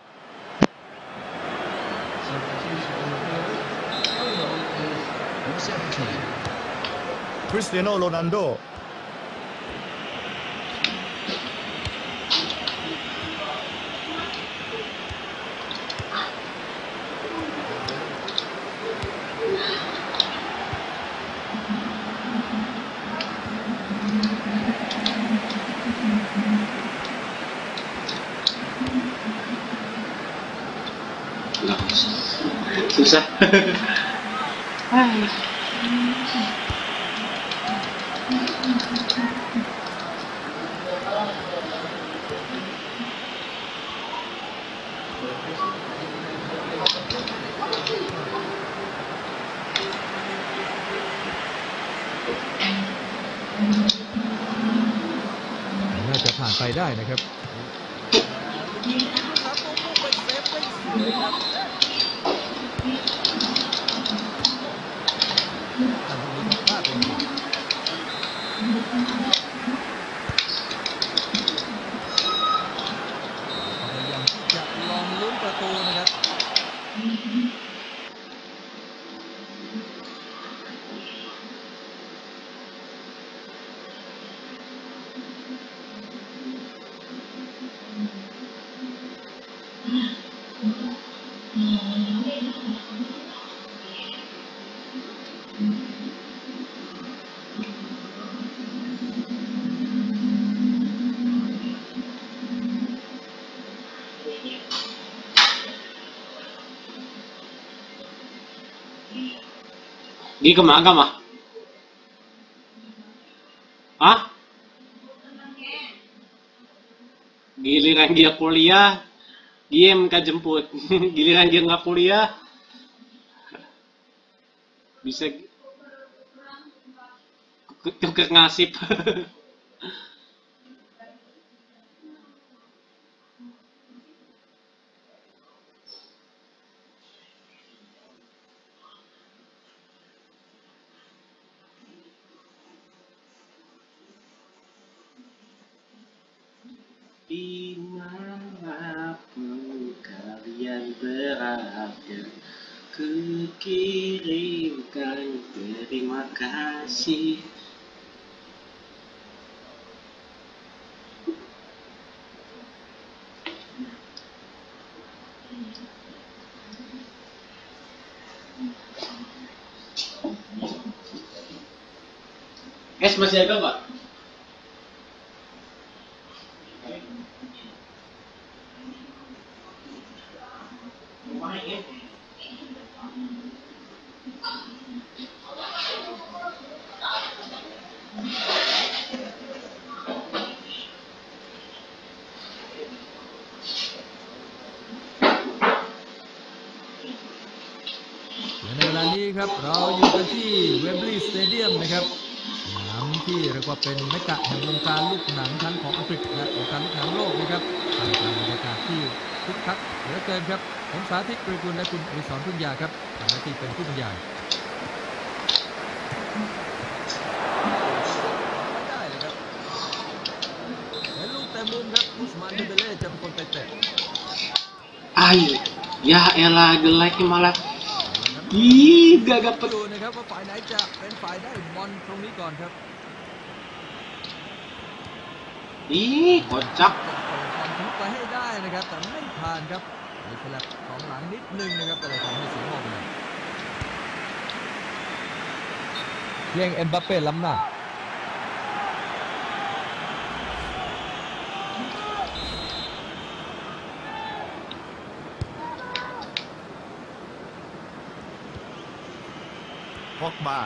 S4: คริสเตียโนโรนัลโด
S1: susah.
S3: น่าจะผ่านไปได้นะครับพยายามที่จะลองลุ้นประตูนะครับ
S1: Gi kemana mah? Hah? Giliran dia kuliah, dia MK jemput. Giliran dia nggak kuliah, bisa tukar nasib. Dimanapun kalian berada, ku kirimkan terima kasih. Es masih ada nggak?
S3: และในเวลานี้ครับเราอยู่กันที่เวมบลีย์สเตเดียมนะครับสนามที่เรียกว่าเป็นเมกะแห่งวงการลูกหนังทั้งของอังกฤษและวงการลูกหนังโลกนะครับท่ามกลางบรรยากาศที่คึกคักเหลือเกินครับผมสาธิต กฤษกุลและคุณอดิศร พึ่งยาครับทำหน้าที่เป็นผู้บรรยายได้เลยครับเห็นลูกเต็มมุมครับอุสมาน เดเบเล่จะเป็นคนไปเตะ
S1: Ayo, ya elah gelaknya malah. Ih, gak dapet.
S3: ดูนะครับว่าฝ่ายไหนจะเป็นฝ่ายได้บอลตรงนี้ก่อนครับ
S1: Ih, kocak.
S3: จะเปิดบอลทิ้งไปให้ได้นะครับแต่ไม่ผ่านครับไปฉลับของหลังนิดนึงนะครับก็เลยทำให้เสียบอลไปเลยเพียงเอ็มบัปเป้ล้ำหน้า
S4: พ็อกบา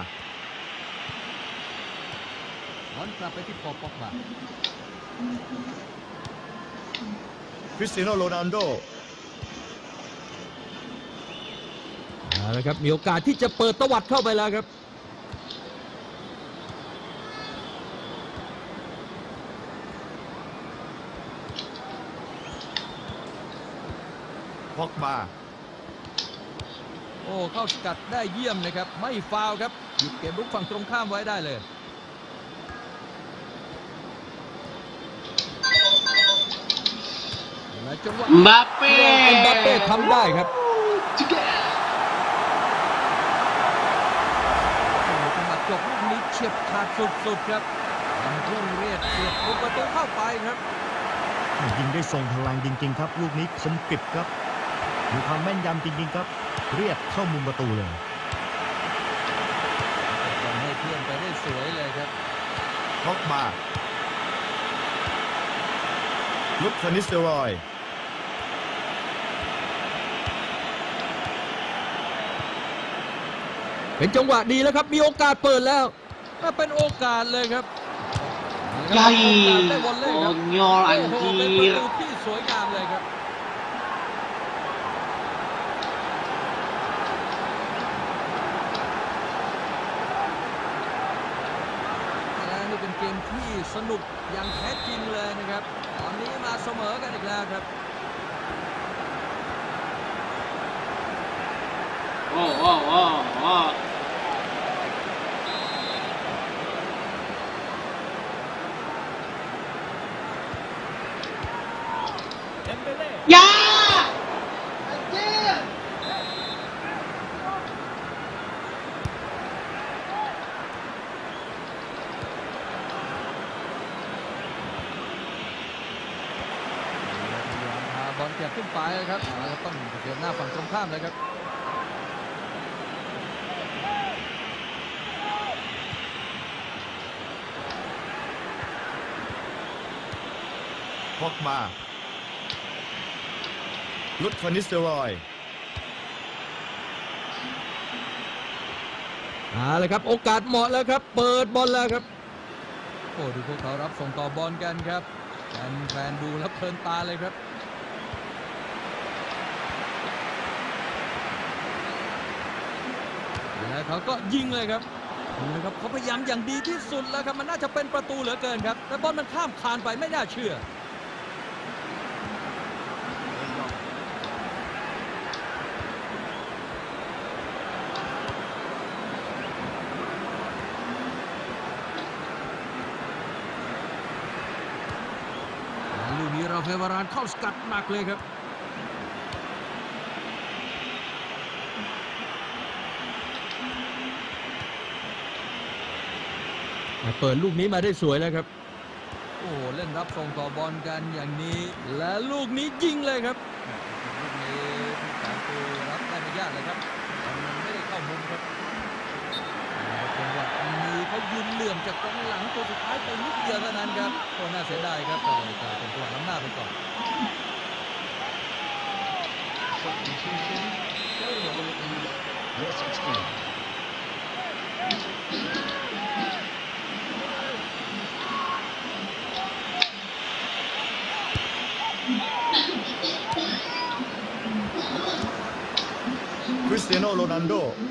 S3: บอลกลับไปที่ปอป็อกบา
S4: คริสเตียโนโรนัลโด
S3: เอาละครับมีโอกาสที่จะเปิดตวัดเข้าไปแล้วครับ
S4: พ็อกบา
S3: โอ้เข้าสกัดได้เยี่ยมนะครับไม่ฟาวล์ครับหยุดเกมรุกฝั่งตรงข้ามไว้ได้เลยและจังหวะ
S1: Mbappe.
S3: เอ็มบัปเป้ทำได้ครับ
S1: Juga.
S3: จังหวะจบลูกนี้เฉียบขาดสุดๆครับยังพุ่งเรียดเสียบลูกประตูเข้าไปครับ
S4: ยิงได้ทรงพลังจริงๆครับลูกนี้คมกริบครับมีความแม่นยำจริงๆครับเรียบเข้ามุมประตูเลย
S3: ทำให้เพื่อนไปได้สวยเลยครับ
S4: พ็อกบาลุค ฟานิสเตอร์รอย
S3: เป็นจังหวะดีแล้วครับมีโอกาสเปิดแล้วเป็นโอกาสเลยครับ
S1: ใหญ่
S3: ได้บอลเลยครับ
S1: Konyol
S3: โอ้โหเป็นประ
S1: anjir.
S3: ตูที่สวยงามเลยครับและนี่เป็นเกมที่สนุกอย่างแท้จริงเลยนะครับตอนนี้มาเสมอกันอีกแล้วครับ
S1: Oh. Ya! Anjir!
S3: พาบอลเก็บขึ้นไปครับแล้วต้องเก็บหน้าฝั่งตรงข้ามเลยครับ
S4: พอกมาลุดฟานิสเตอรอย
S3: เลยครับโอกาสเหมาะแล้วครับเปิดบอลแล้วครับโอ้ดูพวกเขารับส่งต่อบอลกันครับแฟนดูแล้วเพลินตาเลยครับแล้วเขาก็ยิงเลยครับดูนะครับเขาพยายามอย่างดีที่สุดแล้วครับมันน่าจะเป็นประตูเหลือเกินครับแต่บอลมันข้ามคานไปไม่น่าเชื่อลูกนี้เราเฟวารานเข้าสกัดหนักเลยครับเปิดลูกนี้มาได้สวยแล้วครับโอ้เล่นรับส่งต่อบอลกันอย่างนี้และลูกนี้ยิงเลยครับลูกนี้ผู้สาประตูรับได้ไม่ยากเลยครับมันไม่ได้เข้ามุมครับจังหวะนี้เขายืนเหลื่อมจากกองหลังตัวสุดท้ายไปนิดเดียวเท่านั้นครับโอ้น่าเสียดายครับกลายเป็นจังหวะล้ำหน้าไปก่อน
S5: Substitution. Going on in year 16.
S4: คริสเตียโนโรนัลโด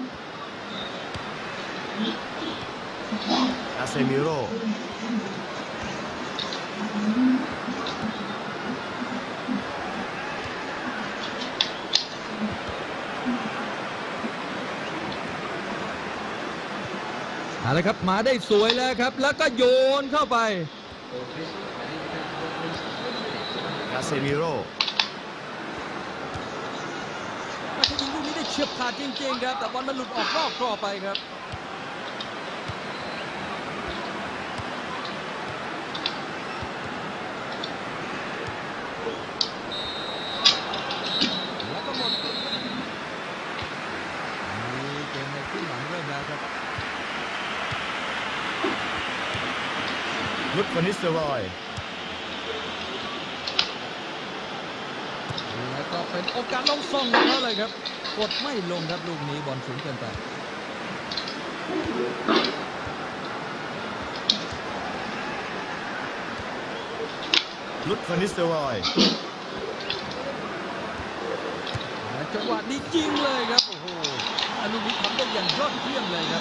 S4: อาเซมิโร
S3: อะไรครับมาได้สวยแล้วครับแล้วก็โยนเข้าไป
S4: อาเซมิโร
S3: ถ้ายิงลูกนี้ได้เฉียบขาดจริงๆครับแต่บอลมันหลุดออกนอกกรอบไปครับแล้วก็หมดนี่เกมในครึ่งหลังเริ่มแล้วครับ
S4: ลุดฟานิสเตอรอย
S3: แล้วก็เป็นโอกาสลงส่งของเขาเลยครับกดไม่ลงครับลูกนี้บอลสูงเกินไป
S4: ลุดฟานิสเตอรอย
S3: จังหวะนี้จริงเลยครับโอ้โหลูกนี้ทำได้อย่างยอดเยี่ยมเลยครับ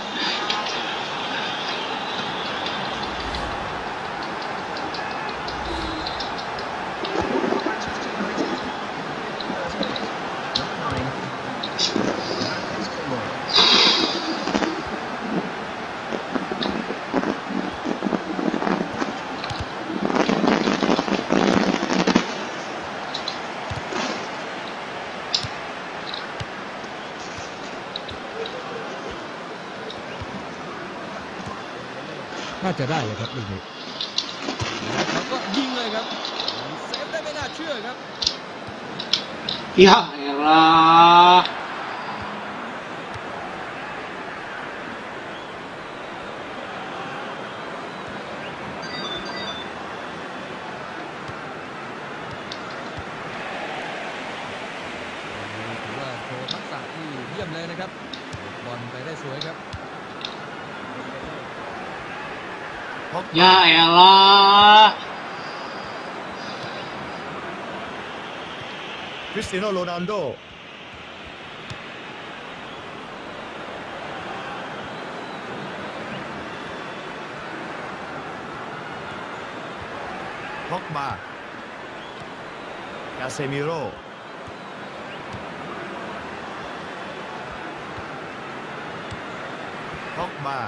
S3: น่าจะได้เลยครับลูกนี้แล้วก็ยิงเลยครับเซฟได้ไม่น่าเชื่อครับ
S1: Ya elah.
S3: ถือว่าโชว์ทักษะที่เยี่ยมเลยนะครับบออลไปได้สวยครับ
S1: ยาเอลา
S4: คริสเตียโนโรนัลโดพ็อกบากาเซมิโร่พ็อกบา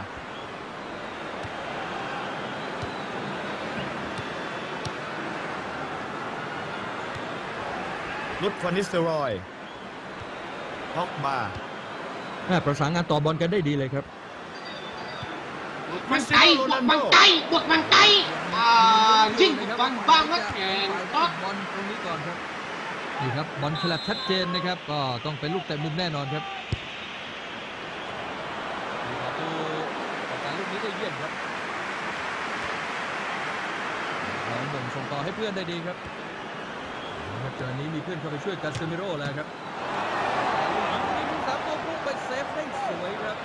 S4: ลุดฟานิสเตอรอยพ็อกบา
S3: ประสานงานต่อบอลกันได้ดีเลยครับ
S1: มันไกลบวกมันไกลบวกมันไกลยิงบางบางแล้วแข่งก็
S3: บอลตรงนี้ก่อนครับนี่ครับบอลฉลับชัดเจนนะครับก็ต้องเป็นลูกเตะมุมแน่นอนครับประตูของการลูกนี้ได้เยี่ยมครับเราบ่งส่งต่อให้เพื่อนได้ดีครับจังหวะนี้มีเพื่อนเข้าไปช่วยกาเซมิโร่แล้วครับลูกสามตัวพุ่งไปเซฟได้สวยครับ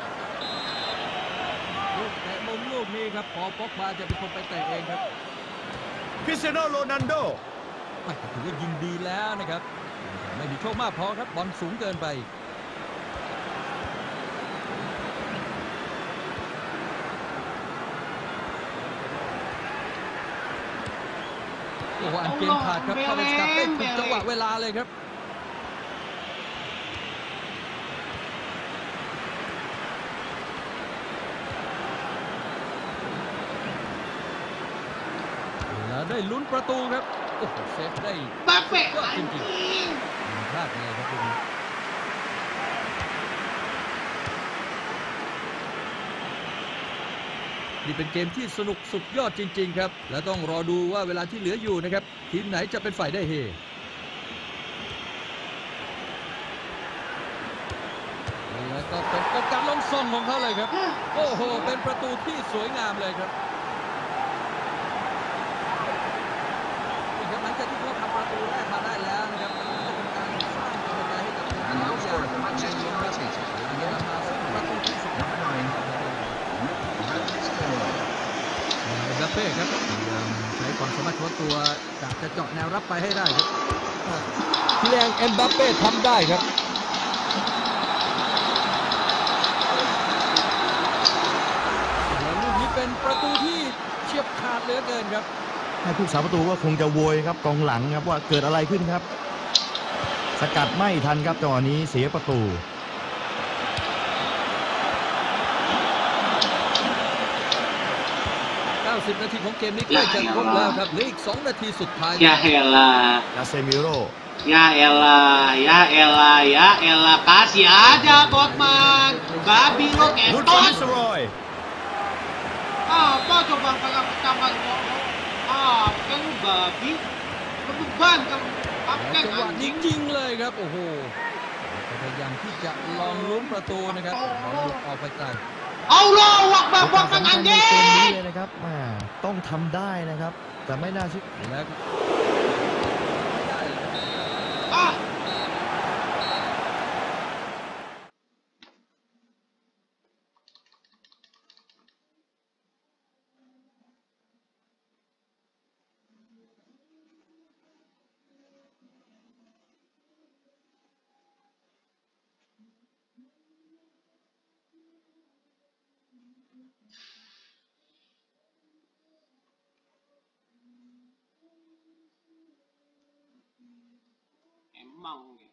S3: ลูกเตะมุมลูกนี้ครับพอป๊อกบาจะเป็นคนไปเตะเองครับ
S4: คริสเตียโนโรนัลโด
S3: ถือว่ายิงดีแล้วนะครับไม่มีโชคมากพอครับบอลสูงเกินไปโอ้โหอันเกมขาดครับเข้าไปสกัดได้ถูกจังหวะเวลาเลยครับแล้วได้ลุ้นประตูครับโอ้โหเซฟได้
S1: บาเป้
S3: จริงๆพลาดเลยครับลูกนี้นี่เป็นเกมที่สนุกสุดยอดจริงๆครับและต้องรอดูว่าเวลาที่เหลืออยู่นะครับทีมไหนจะเป็นฝ่ายได้เฮแล้วก็เป็นโอกาสลงส่งของเขาเลยครับโอ้โหเป็นประตูที่สวยงามเลยครับนี่ครับหลังจากที่เขาทำประตูแรกมาได้แล้วนะครับก็เป็นการสร้างกำลังใจให้กับทีม
S5: And
S3: เขา
S5: now
S3: อย่า
S5: scoring
S3: ง
S5: for
S3: มั่นคง
S5: Manchester
S3: ครับ
S5: United.
S3: เยอรมันซึ่งประตูที่สุด
S5: Number 9, Van Nistelrooy.
S3: เอ็มบัปเป้ครับพยายามใช้ความสามารถของตัวจะเจาะแนวรับไปให้ได้ครับที่แรงเอ็มบัปเป้ทำได้ครับแล้วลูกนี้เป็นประตูที่เฉียบขาดเหลือเกินครับ
S4: ให้ผู้สาประตูว่าคงจะโวยครับกองหลังครับว่าเกิดอะไรขึ้นครับสกัดไม่ทันครับจังหวะนี้เสียประตู
S3: 90 นาทีของเกมนี้ใกล้จะครบแล้วครับเหลืออีก 2 นาทีสุดท้าย
S1: ยาเอลา
S4: กาเซมิโร่
S1: Ya elah, ya elah, ya elah, kasih aja Botman, babi lo
S4: ลุดฟานิ
S1: ketot.
S4: สเตอรอย
S1: Apa coba kalau pertama ngomong, kan lu babi, lu beban kamu,
S3: จังหวะ
S1: kapten
S3: นี้
S1: anjing.
S3: ยิงเลยครับโอ้โหพยายามที่จะลองลุ้นประตูนะครับบอลหลุดออกไปไกล
S1: Allahu Akbar
S4: โอกาส
S1: Botman
S4: สำคัญในเกมนี้
S1: anjing.
S4: เลยนะครับต้องทำได้นะครับแต่ไม่น่าเชื่อ
S3: แล้ว
S1: Ah, emang ya.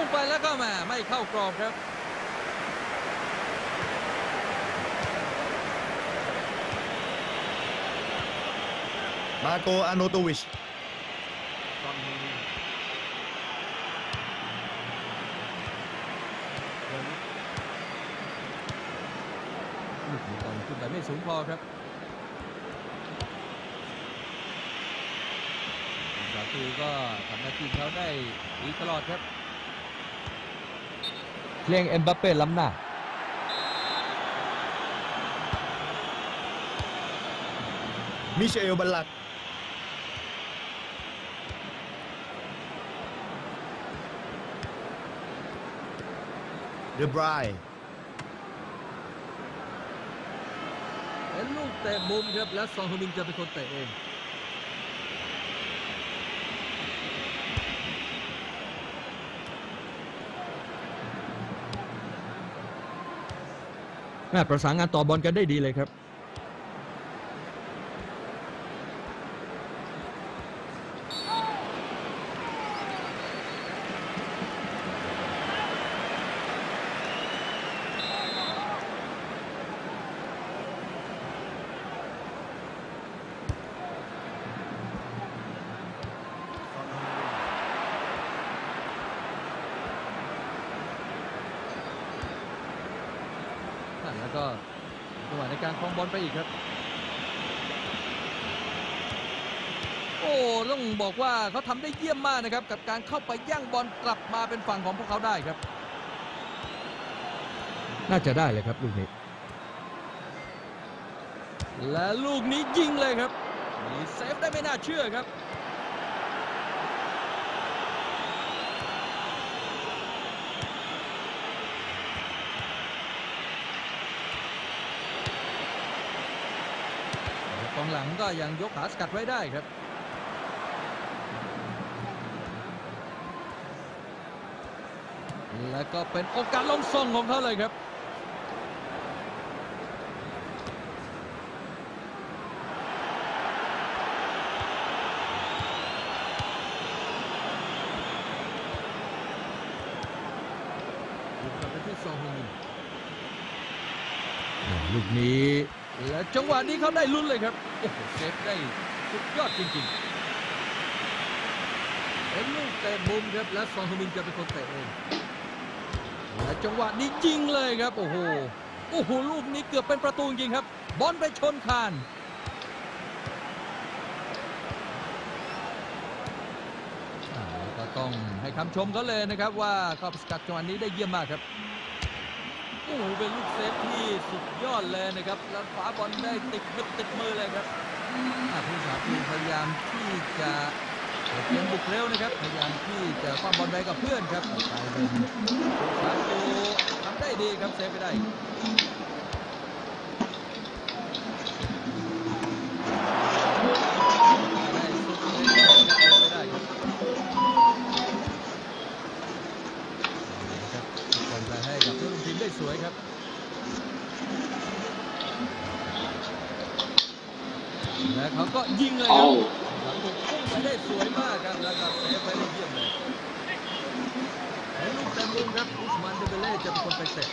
S3: งไปแล้วก็มาไม่เข้ากรอบครับ
S4: มาโกอาโนโตวิช
S1: ตอนนี้เดี๋ยวนี้
S3: ลูกนี้บอลขึ้นไปไม่สูงพอครับประตูก็ทำหน้าที่เขาได้ดีตลอดครับเพลงเอ็มบัปเป้ล้ำหน้า
S4: มิเชลบัลลักเดบราย
S3: เป็นลูกเตะมุมครับและซองฮึมินจะเป็นคนเตะเองประสานงานต่อบอลกันได้ดีเลยครับแล้วก็จังหวะในการครองบอลไปอีกครับโอ้ต้องบอกว่าเขาทำได้เยี่ยมมากนะครับกับการเข้าไปย่างบอลกลับมาเป็นฝั่งของพวกเขาได้ครับน่าจะได้เลยครับลูกนี้และลูกนี้ยิงเลยครับมีเซฟได้ไม่น่าเชื่อครับกองหลังก็ยังยกขาสกัดไว้ได้ครับและก็เป็นโอกาสลงส่งของเขาเลยครับกลับไปที่ซองฮึมินลูกนี้และจังหวะนี้เขาได้ลุ้นเลยครับโอ้โหเซฟได้สุดยอดจริงๆเป็นลูกเตะมุมครับและซองฮึมินจะเป็นคนเตะเองและจังหวะนี้ยิงเลยครับโอ้โหลูกนี้เกือบเป็นประตูจริงครับบอลไปชนคานก็ต้องให้คำชมเขาเลยนะครับว่าเขาสกัดจังหวะนี้ได้เยี่ยมมากครับโอ้โหเป็นลูกเซฟที่สุดยอดเลยนะครับแล้วฝาบอลได้ติดมือเลยครับผู้สาประตูพยายามที่จะเกมบุกเร็วนะครับพยายามที่จะคว้าบอลไปกับเพื่อนครับกลายเป็นประตูทำได้ดีครับเซฟไปได้สุดเลยไม่ได้ครับบอลไปให้กับเพื่อนร่วมทีมได้สวยครับและเขาก็ยิงเลยครับถูกพุ่งไปได้สวยมากครับแล้วก็เซฟไปได้เยี่ยมเลยลูกเต็มมุมครับอุสมานเดเบเล่จะเป็นคนไปเตะ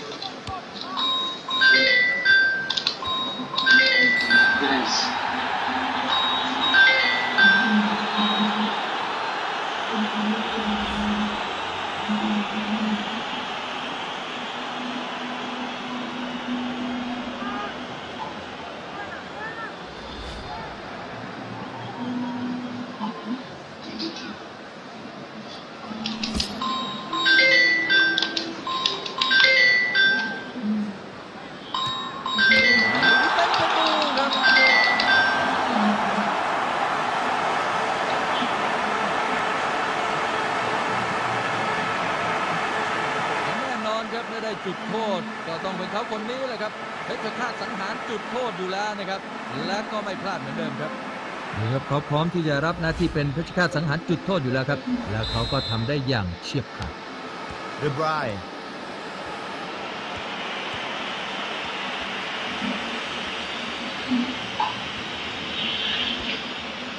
S3: ไม่ได้จุดโทษก็ต้องเป็นเขาคนนี้แหละครับเพชรฆาตสังหารจุดโทษอยู่แล้วนะครับและก็ไม่พลาดเหมือนเดิมครับนี่ครับเขาพร้อมที่จะรับหน้าที่เป็นเพชรฆาตสังหารจุดโทษอยู่แล้วครับแล้วเขาก็ทำได้อย่างเฉียบขาด
S4: เดบราย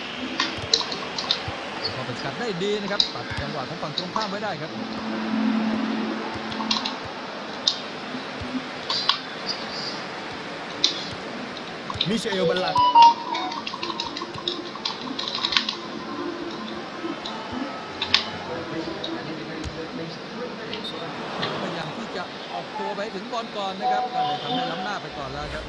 S3: เขาเป็นสกัดได้ดีนะครับตัดจังหวะของฝั่งตรงข้ามไว้ได้ครับ
S4: มิเชลบัลลังก์
S3: พยายามที่จะออกตัวไปถึงบอลก่อนนะครับก็เลยทำให้ล้ำหน้าไปก่อนแล้วครับ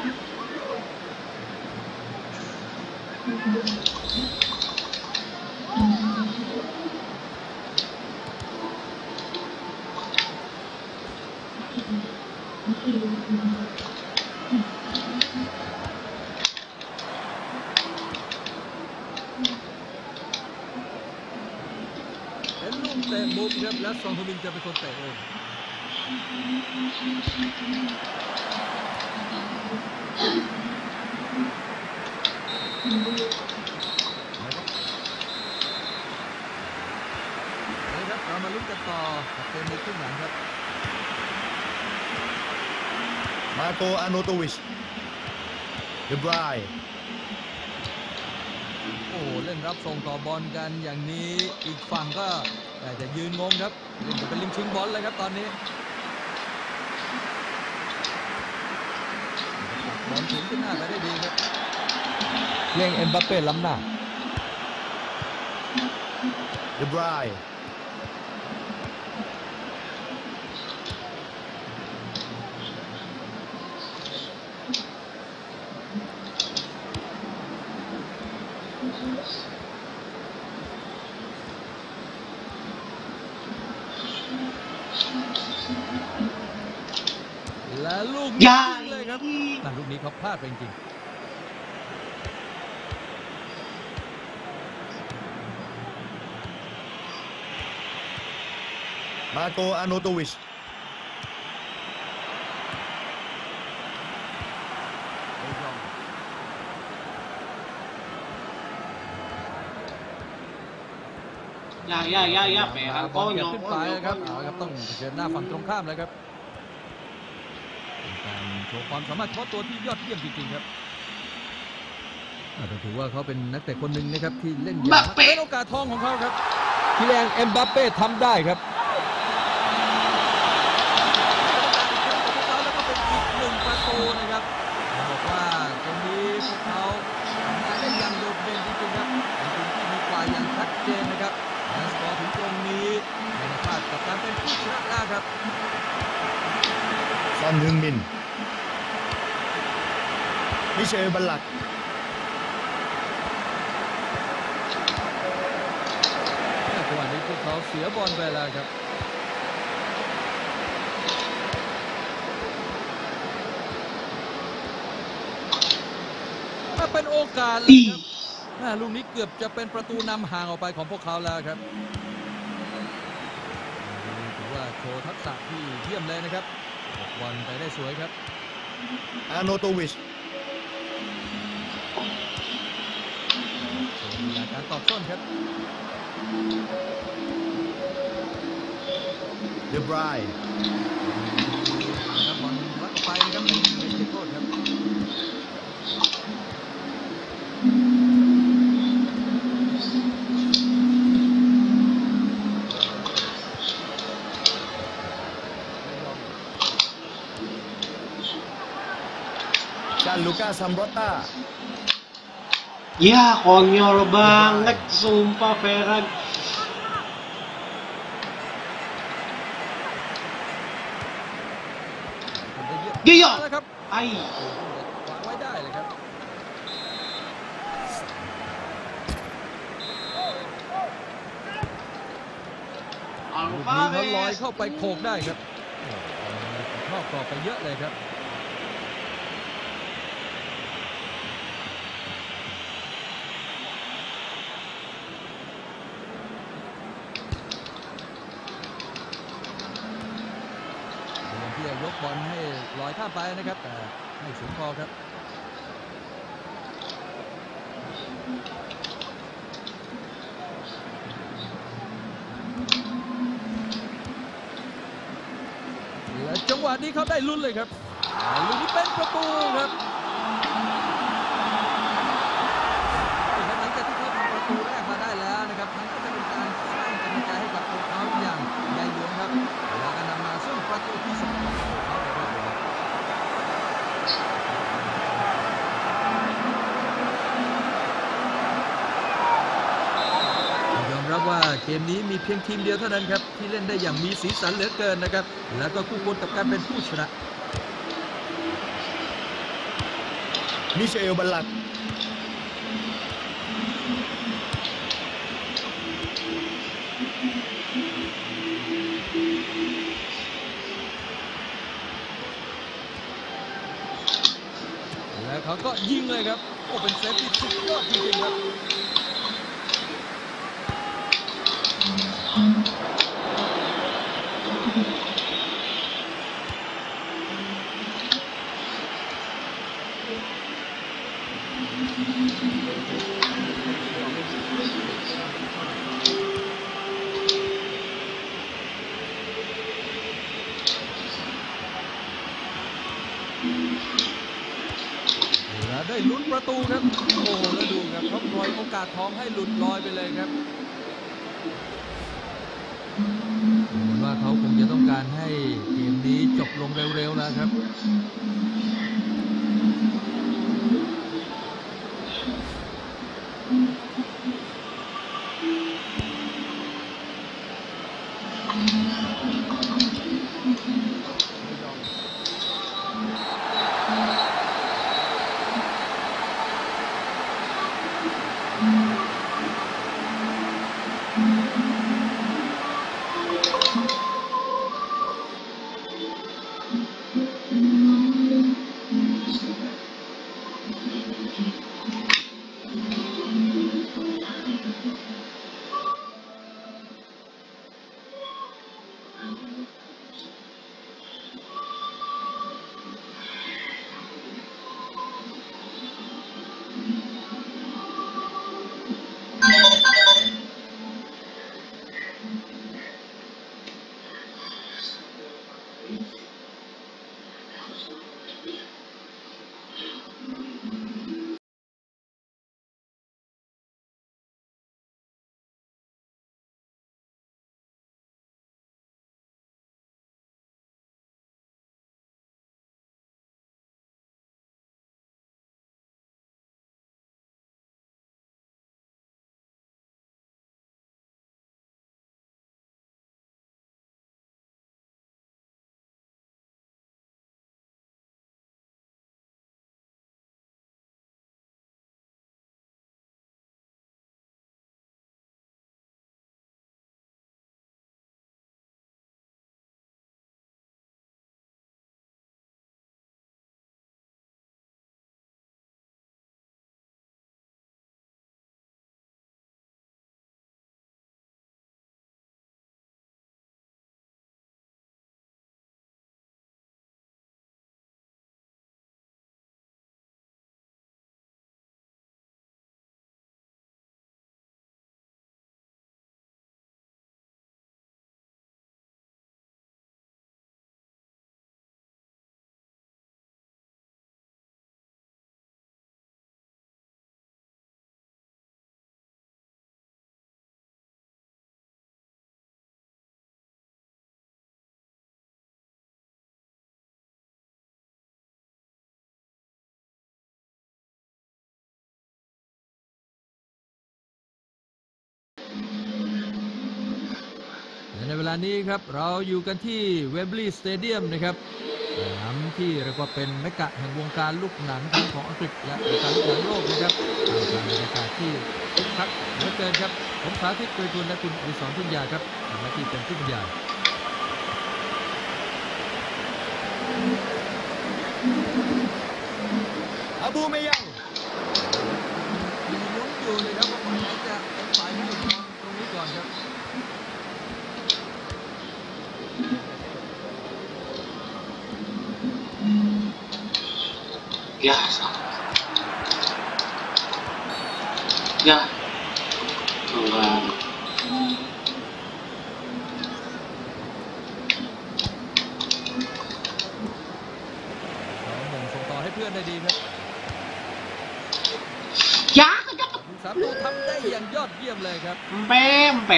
S3: เป็นลูกเตะมุมครับและซองฮูมินจะเป็นคนเตะเองนะครับเรามาลุ้นกันต่อกับเกมในครึ่งหลังครับ
S4: มาโกอาโนโตวิชเดบราย
S3: โอ้เล่นรับส่งต่อบอลกันอย่างนี้อีกฝั่งก็จะยืนงงครับเล่นจะเป็นลิงชิงบอลเลยครับตอนนี้บอลถึงขึ้นหน้าไปได้ดีครับเลี้ยงเอ็มบัปเป้ล้ำหน้า
S4: เดบราย
S3: และลูก
S1: อย่า
S3: นี้เลยครับแต่ลูกนี้เขาพลาดไปจริง
S4: มาโกอาโนโตวิช
S1: อย่าแปะ
S3: บ
S1: ก็
S3: อล
S1: ย
S3: เก็บ
S1: อม
S3: ขึ้นไปนะครับเอาละครับต้องเผชิญหน้าฝั่งตรงข้ามแล้วครับเป็นการโชว์ความสามารถเฉพาะตัวที่ยอดเยี่ยมจริงๆครับต้องถือว่าเขาเป็นนักเตะคนหนึ่งนะครับที่เล่นอย่างเป็นโอกาสทองของเขาครับคิเลียนเอ็มบัปเป้ทำได้ครับแล้วก็เป็นอีกหนึ่งประตูนะครับบอกว่าตรงนี้พวกเขาทำงานได้อย่างโดดเด่นจริงๆครับเป็นทีมที่มีกว่าอย่างชัดเจนนะครับและสกอร์ถึงตรงนี้ไม่ได้พลาดกับการเป็นผู้ชนะนะครับ
S4: ซอนฮึงมินมิเชลบัลลังก์
S3: จังหวะนี้พวกเขาเสียบอลไปแล้วครับถ้าเป็นโอกาสเลยครับลูกนี้เกือบจะเป็นประตูนำห่างออกไปของพวกเขาแล้วครับถือว่าโชว์ทักษะที่เยี่ยมเลยนะครับบอลไปได้สวยครับ
S4: อาโนโตวิช
S3: ลีลาการตอบโต้ครับ
S4: เดบราย
S3: บอลวัดออกไปนะครับเป็นเขตโทษครับ
S4: จานลูก้าซัมโรต้า
S1: Ya konyol banget sumpah Ferran. Gio
S3: แล้วครับ
S1: ไอ้
S3: วางไว้ได้เลยครับลูกนี้เขาลอยเข้าไปโขกได้ครับนอกกรอบไปเยอะเลยครับที่จะยกบอลให้ลอยข้ามไปนะครับแต่ไม่สูงพอครับและจังหวะนี้เขาได้ลุ้นเลยครับลูกนี้เป็นประตูครับหลังจากที่เขาทำประตูแรกมาได้แล้วนะครับมันก็จะเป็นการสร้างกำลังใจให้กับพวกเขาอย่างใหญ่หลวงครับแล้วก็นำมาซึ่งประตูที่สองของพวกเขาไปด้วยครับเกมนี้มีเพียงทีมเดียวเท่านั้นครับที่เล่นได้อย่างมีสีสันเหลือเกินนะครับแล้วก็คู่ควรกับการเป็นผู้ชนะ
S4: มิเชลบัลลัด
S3: แล้วเขาก็ยิงเลยครับโอ้เป็นเซฟที่สุดยอดจริงๆครับได้ลุ้นประตูครับโอ้แล้วดูครับเขาปล่อยโอกาสทองให้หลุดลอยไปเลยครับเหมือนว่าเขาคงจะต้องการให้เกมนี้จบลงเร็วๆแล้วครับในเวลานี้ครับเราอยู่กันที่เวมบลีย์สเตเดียมนะครับสนามที่เรียกว่าเป็นเมกะแห่งวงการลูกหนังทั้งของอังกฤษและวงการลูกหนังโลกนะครับทางบรรยากาศที่คึกคักเหลือเกินครับผมสาธิต เกยกุลและคุณอดิศร ทุ่งยาครับทำหน้าที่เป็นผู้บรรยาย
S4: อาบูเมยัง
S3: มีลุ้นอยู่นะครับว่าคนไหนจะเป็นฝ่ายที่อยู่ตรงนี้ก่อนครับ
S1: Ya, ya, Tuhan.
S3: มงส่งต่อให้เพื่อนได้ดีครับ
S1: Ya,
S3: ผู้สาประตูทำได้อย่างยอดเยี่ยมเลยครับ
S1: Mpe.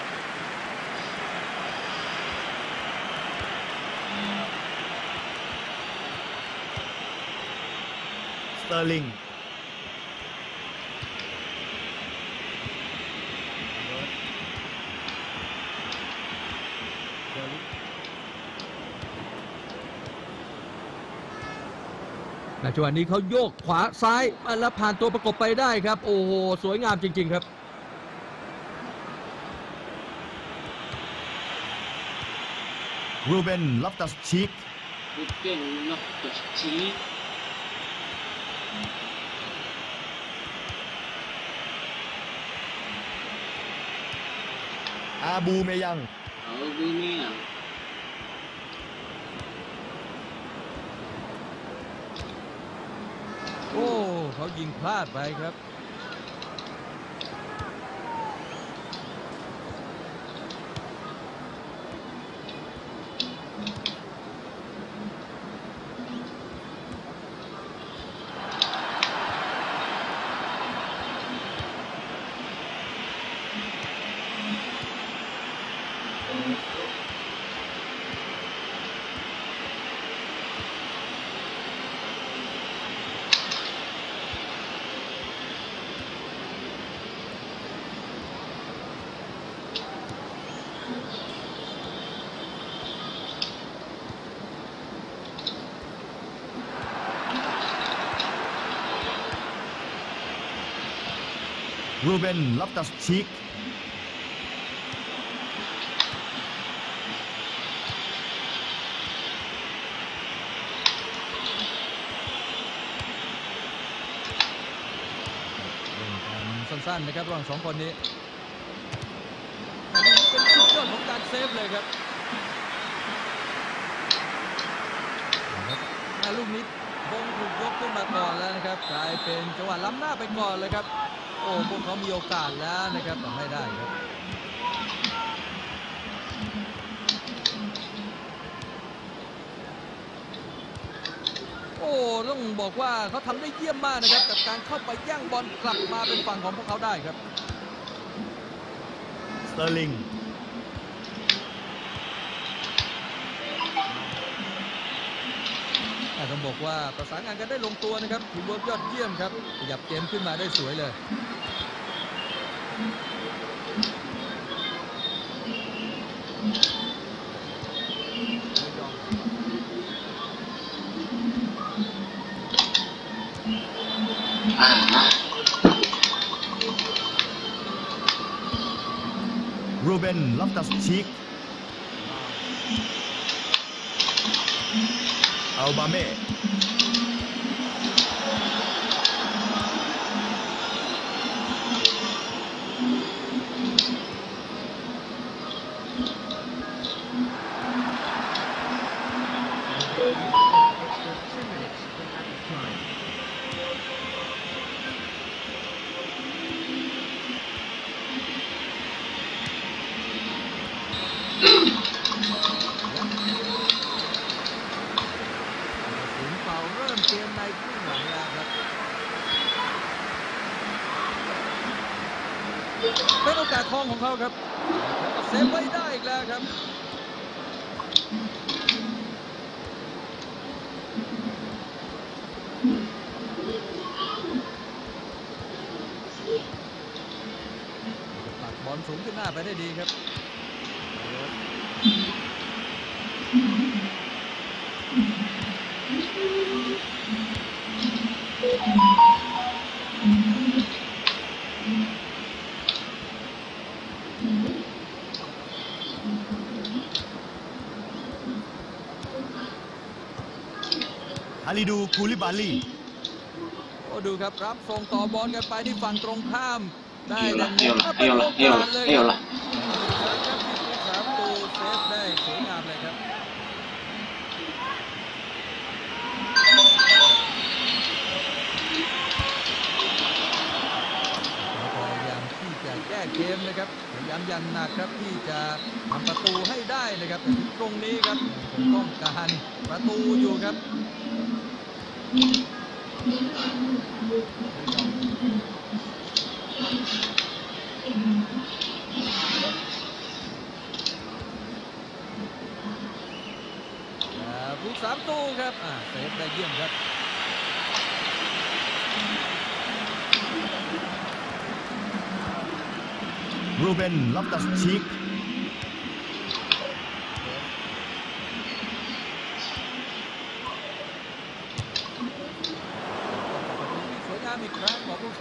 S4: สเตอร์ลิง
S3: แต่จังหวะนี้เขาโยกขวาซ้ายแล้วผ่านตัวประกบไปได้ครับโอ้โหสวยงามจริงๆครับ
S4: รูเบน ลอฟตัสชีค
S1: Ruben Loftus-Cheek
S4: อาบูเมยัง
S1: Aubameyang
S3: โอ้เขายิงพลาดไปครับ
S4: รูเบน ลอฟตัสชีค
S3: สั้นๆนะครับระหว่างสองคนนี้เป็นสุดยอดของการเซฟเลยครับลูกนี้บงถูกยกขึ้นมาก่อนแล้วนะครับกลายเป็นจังหวะล้ำหน้าไปก่อนเลยครับโอ้พวกเขามีโอกาสแล้วนะครับแต่ไม่ได้ครับโอ้ต้องบอกว่าเขาทำได้เยี่ยมมากนะครับกับการเข้าไปแย่งบอลกลับมาเป็นฝั่งของพวกเขาได้ครับ
S4: สเตอร์ลิง
S3: ต้องบอกว่าประสานงานกันได้ลงตัวนะครับทีมเวิร์กยอดเยี่ยมครับขยับเกมขึ้นมาได้สวยเลย
S4: รูเบน ลอฟตัสชีค อัลบาเม่
S3: ถึงเป่าเริ่มเกมในครึ่งหลังแล้วครับเป็นโอกาสทองของเขาครับเซฟไว้ได้อีกแล้วครับปัดบอลสูงขึ้นหน้าไปได้ดีครับ
S4: ฮาลิดู คูลิบาลี
S3: โอ้ดูครับรับส่งต่อบอลกันไปที่ฝั่งตรงข้ามได้ดัง
S1: เอวละเซฟได้สวยงามเลยครับ
S3: พยายามที่จะแก้เกมนะครับพยายามยันหนักครับที่จะทำประตูให้ได้นะครับแต่ตรงนี้ครับผมต้องการประตูอยู่ครับลูก3 ตู้ครับเซฟได้เยี่ยมครับ
S4: รูเบน ลอฟตัสชีค
S3: อ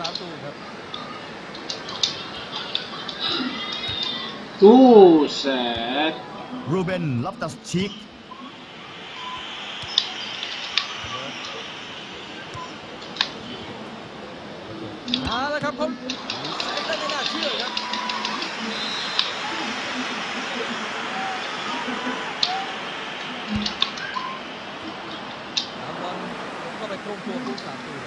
S3: าประตูครับ
S1: ตู้เซต
S4: รูเบน ลอฟตัสชิก
S3: เอาละครับผมแซงได้ไม่น่าเชื่อครับบอลก็ไปตรงตัวผู้สาประตู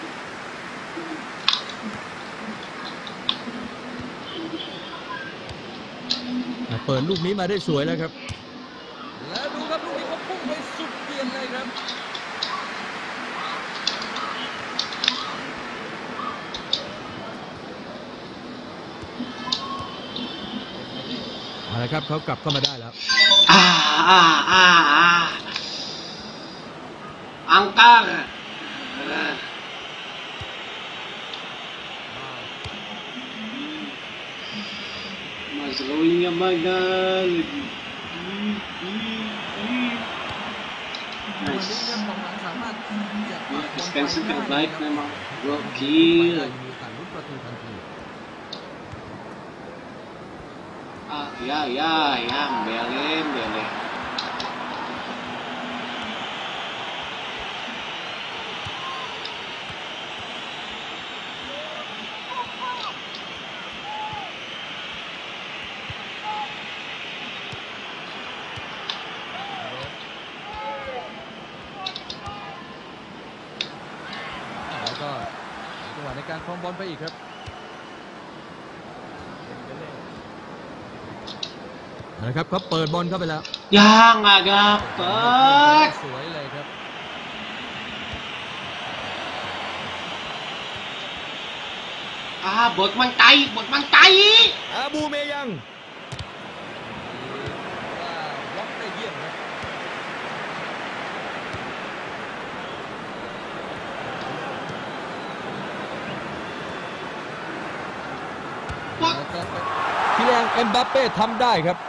S3: เปิดลูกนี้มาได้สวยแล้วครับแล้วดูครับลูกนี้เขาพุ่งไปสุดเกียนเลยครับเอาละครับเขากลับเข้ามาได้แล้ว
S1: อังการMas Raulnya Magal.
S3: วันนี้ครับกองหลังสามารถที่จะปัดบอล
S1: Dispenser
S3: ไปได้
S1: terbaik
S3: นะครับ
S1: memang.
S3: ไป
S1: Gokil.
S3: ได้มีโอกาสลุ้นประตูทันที
S1: Ya, belem.
S3: แล้วก็จังหวะในการครองบอลไปอีกครับนะครับเขาเปิดบอลเข้าไปแล้ว
S1: Yang agak pet.
S3: สวยเลยครับ
S1: Bot mang tay.
S4: อาบูเมยัง
S3: ว่าล็อกได้เยี่ยมครับ
S1: What?
S3: คิเลียน เอ็มบัปเป้ทำได้ครับ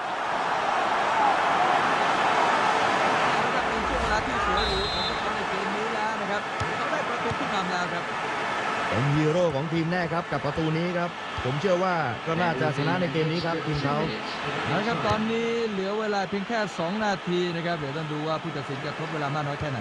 S3: เป็นช่วงเวลาที่สวยหรูของทุกคนในเกมนี้แล้วนะครับเขาได้ประตูขึ้นนำแล้วครับ
S4: เป็นฮีโร่ของทีมแน่ครับกับประตูนี้ครับ ผมเชื่อว่าก็น่าจะชนะในเกมนี้ครับทีมเขา
S3: นะครับตอนนี้เหลือเวลาเพียงแค่ 2 นาทีนะครับเดี๋ยวต้องดูว่าผู้ตัดสินจะทดเวลามากน้อยแค่ไหน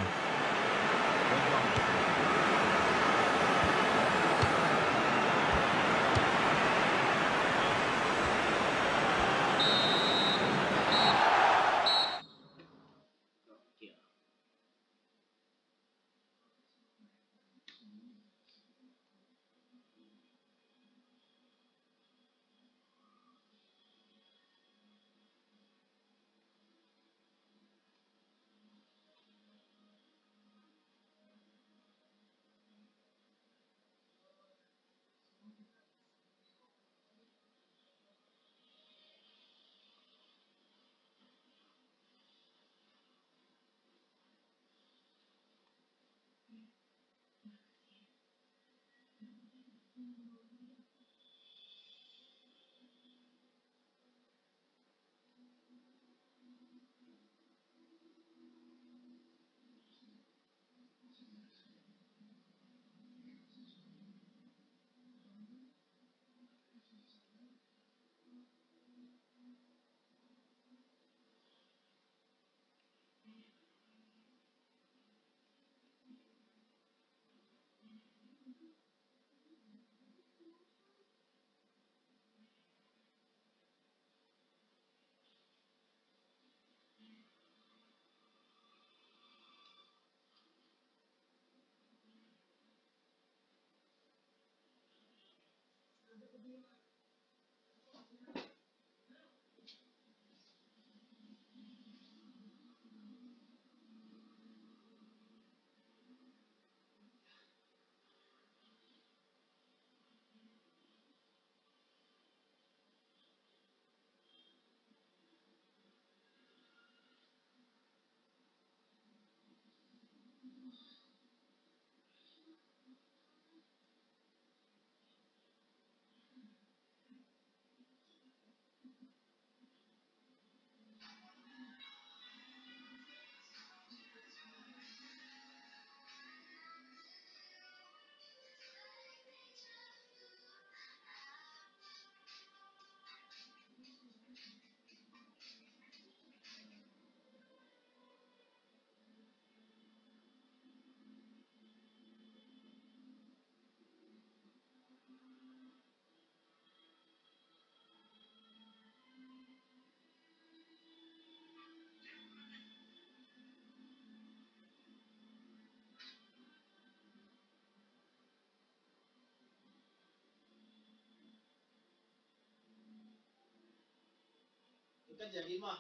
S1: Bukan jadi mah.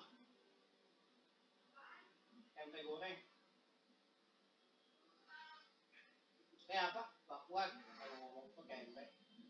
S1: Tempe goreng. Kayak apa? Bakwan kalau ngomong tuh tempe.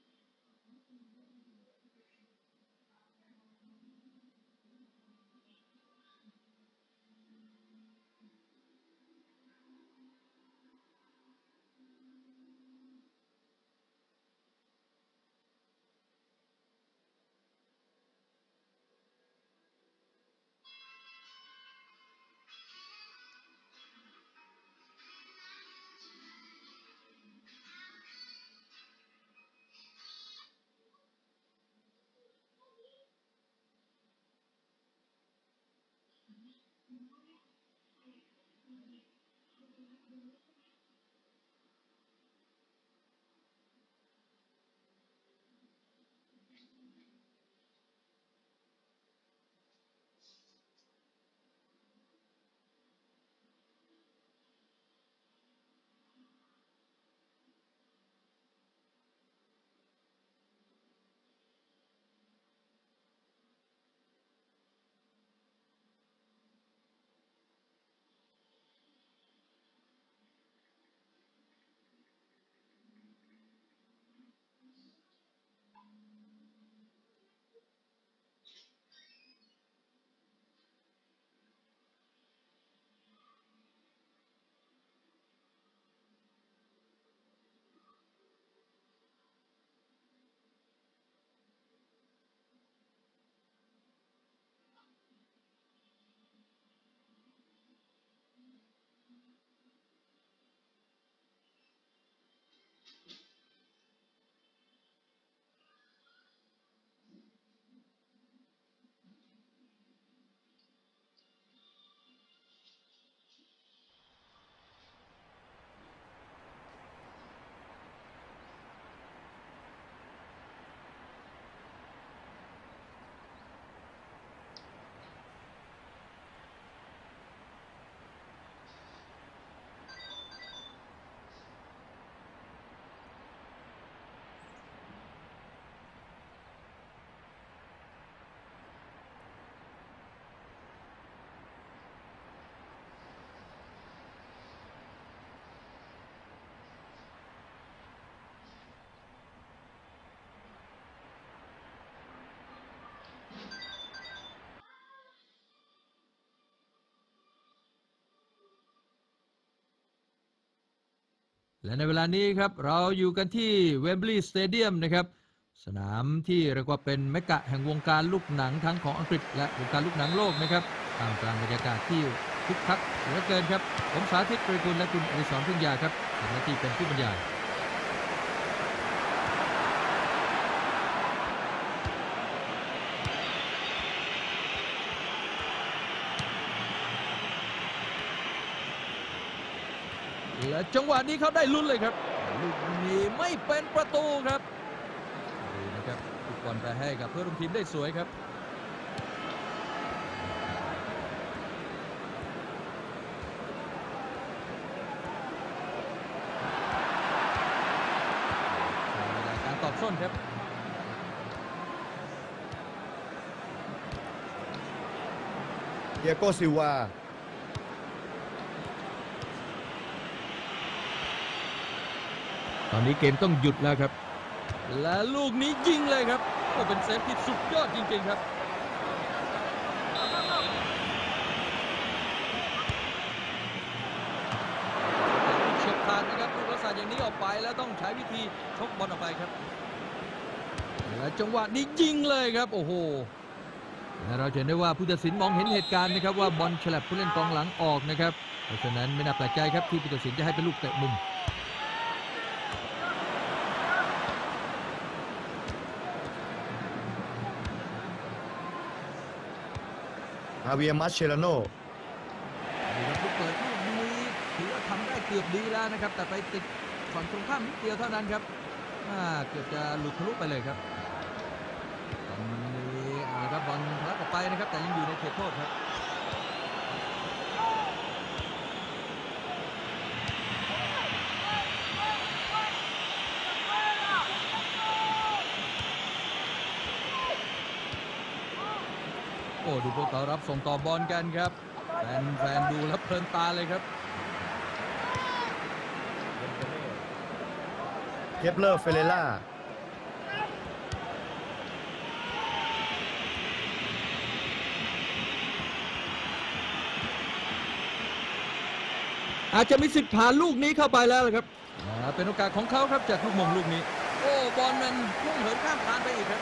S3: และในเวลานี้ครับเราอยู่กันที่เวมบลีย์สเตเดียมนะครับสนามที่เรียกว่าเป็นเมกะแห่งวงการลูกหนังทั้งของอังกฤษและวงการลูกหนังโลกนะครับท่ามกลางบรรยากาศที่คึกคักเหลือเกินครับผมสาธิต ปรีกุลและคุณอดิศร พึ่งยาครับทำหน้าที่เป็นผู้บรรยายและจังหวะนี้เขาได้ลุ้นเลยครับลูกนี้ไม่เป็นประตูครับดีนะครับทุกบอลไปให้กับเพื่อนร่วมทีมได้สวยครับเวลาการตอบโต้ครับ
S4: เดียโกซิลวา
S3: ตอนนี้เกมต้องหยุดแล้วครับและลูกนี้ยิงเลยครับโอ้เป็นเซฟที่สุดยอดจริงๆครับเฉียบขาดนะครับลูกลักษณะอย่างนี้ออกไปแล้วต้องใช้วิธีชกบอลออกไปครับและจังหวะนี้ยิงเลยครับโอ้โหและเราจะเห็นได้ว่าผู้ตัดสินมองเห็นเหตุการณ์นะครับว่าบอลฉลับผู้เล่นกองหลังออกนะครับเพราะฉะนั้นไม่น่าแปลกใจครับที่ผู้ตัดสินจะให้เป็นลูกเตะมุม
S4: อาเวียมัสเชลโน
S3: ลูกเปิดลูกนี้ถือว่าทำได้เกือบดีแล้วนะครับแต่ไปติดฝั่งตรงข้ามนิดเดียวเท่านั้นครับเกือบจะหลุดทะลุไปเลยครับตอนนี้ครับบอลทะลักออกไปนะครับแต่ยังอยู่ในเขตโทษครับโอ้ดูพวกเขารับส่งต่อบอลกันครับแฟนดูแล้วเพลินตาเลยครับ
S4: เคปเลอร์เฟเรล่า
S3: อาจจะมีสิทธิ์ผ่านลูกนี้เข้าไปแล้วครับเป็นโอกาสของเขาครับจากลูกมงลูกนี้โอ้บอลมันพุ่งเหินข้ามคานไปอีกครับ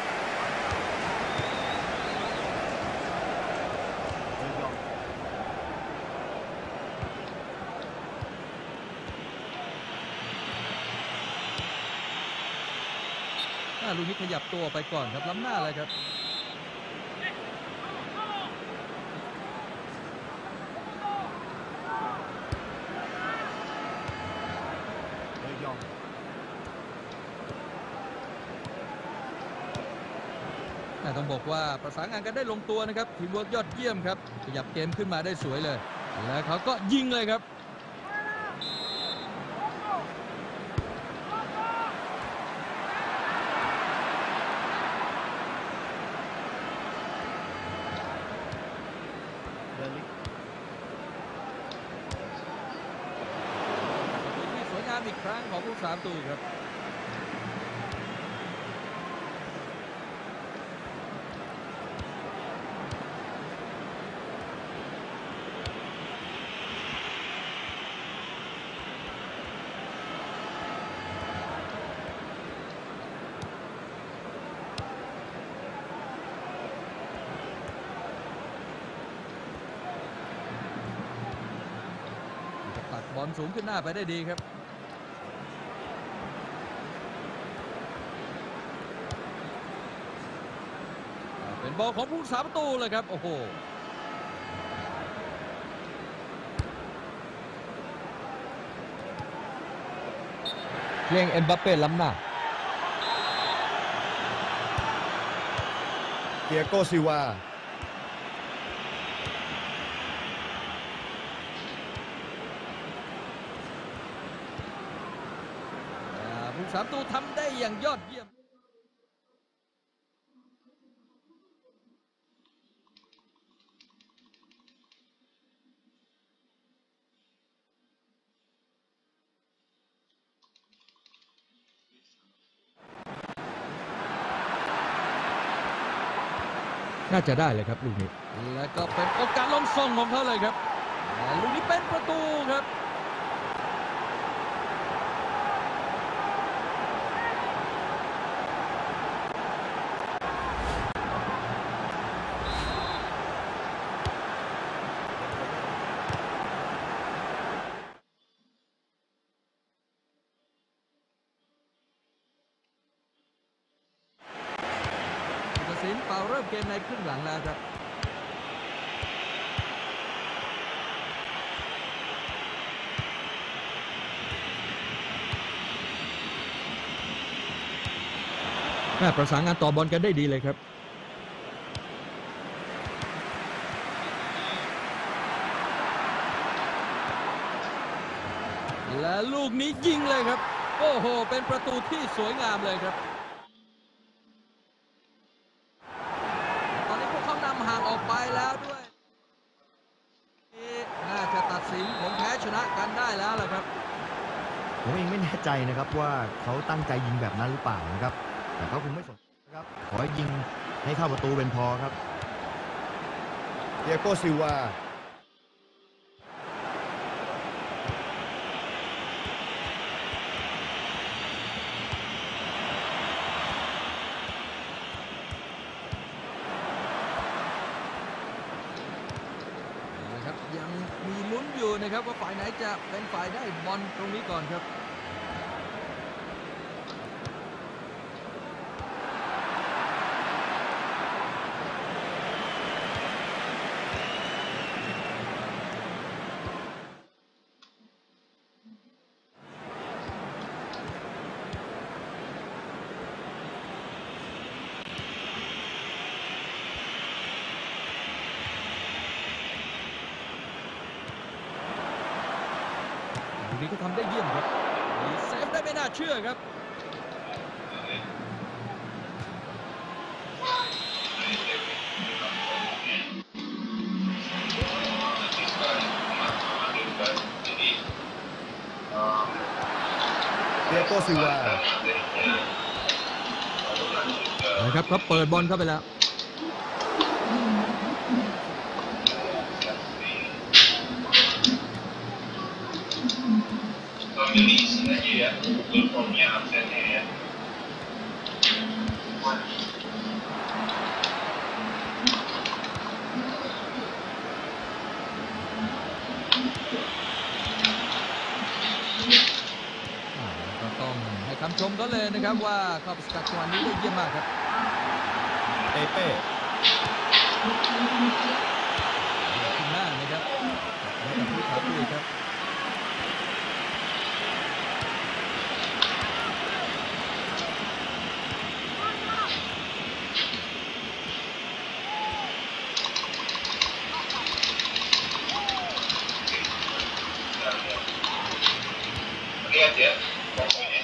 S3: ลูกนี้ขยับตัวไปก่อนครับล้ำหน้าเลยครับต้องบอกว่าประสานงานกันได้ลงตัวนะครับทีมเวิร์กยอดเยี่ยมครับขยับเกมขึ้นมาได้สวยเลยแล้วเขาก็ยิงเลยครับที่สวยงามอีกครั้งของผู้สามตูครับบอลสูงขึ้นหน้าไปได้ดีครับเป็นบอลของผู้สาประตูเลยครับโอ้โหเลี้ยงเอ็มบัปเป้ล้ำหน้า
S4: เตียโกซิวา
S3: ผู้สามตูทำได้อย่างยอดเยี่ยมน่าจะได้เลยครับลูกนี้แล้วก็เป็นโอกาสลงส่งของเขาเลยครับลูกนี้เป็นประตูครับสินเป่าเริ่มเกมในครึ่งหลังแล้วครับประสานงานต่อบอลกันได้ดีเลยครับและลูกนี้ยิงเลยครับโอ้โหเป็นประตูที่สวยงามเลยครับห่างออกไปแล้วด้วยน่าจะตัดสินผลแพ้ชนะกันได้แล้วแหละครับ
S4: ผมเองไม่แน่ใจนะครับว่าเขาตั้งใจยิงแบบนั้นหรือเปล่านะครับแต่เขาคงไม่สนนะครับขอให้ยิงให้เข้าประตูเป็นพอครับเตียโกซิวา
S3: ยังมีลุ้นอยู่นะครับว่าฝ่ายไหนจะเป็นฝ่ายได้บอลตรงนี้ก่อนครับลูกนี้ก็ทำได้เยี่ยมครับเซฟได้ไม่น่าเชื่อครับ
S4: ซิลวา
S3: นะครับเขาเปิดบอลเข้าไปแล้ว
S2: Ambil isi aja ya, Google Form-nya absennya ya.
S3: ก็ต้องให้คำชมเขาเลยนะครับว่าเข้าไปสกัดจังหวะนี้ได้เยี่ยมมากครับ
S4: เปเป้
S3: ขึ้นหน้านะครับให้กับผู้ขาตุ้ยครับ
S2: Lihat ya, pokoknya.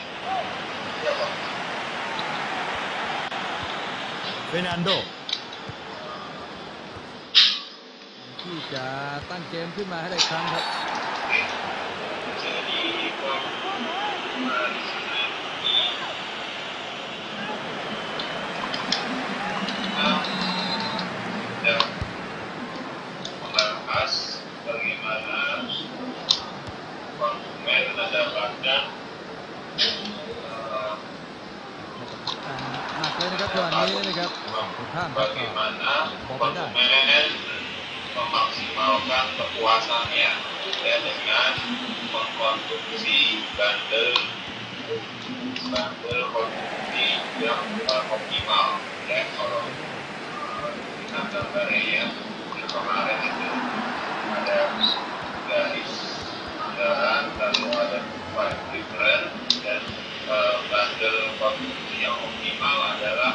S4: เฟรนันโด
S3: ที่จะตั้งเกมขึ้นมาให้ได้ครั้งครับ
S2: Jadi, dan membahas bagaimana konsumen mendapatkan
S3: หนักเลยนะครับจังหวะนี้นะครับข้ามครับ
S2: bagaimana konsumen memaksimalkan kepuasannya ya dengan mengkonsumsi bandel konsumsi yang optimal ya kalau kita gambarnya ya di kemarin itu ada garis anggaran lalu ada five different dan bandel konsumsi yang optimal adalah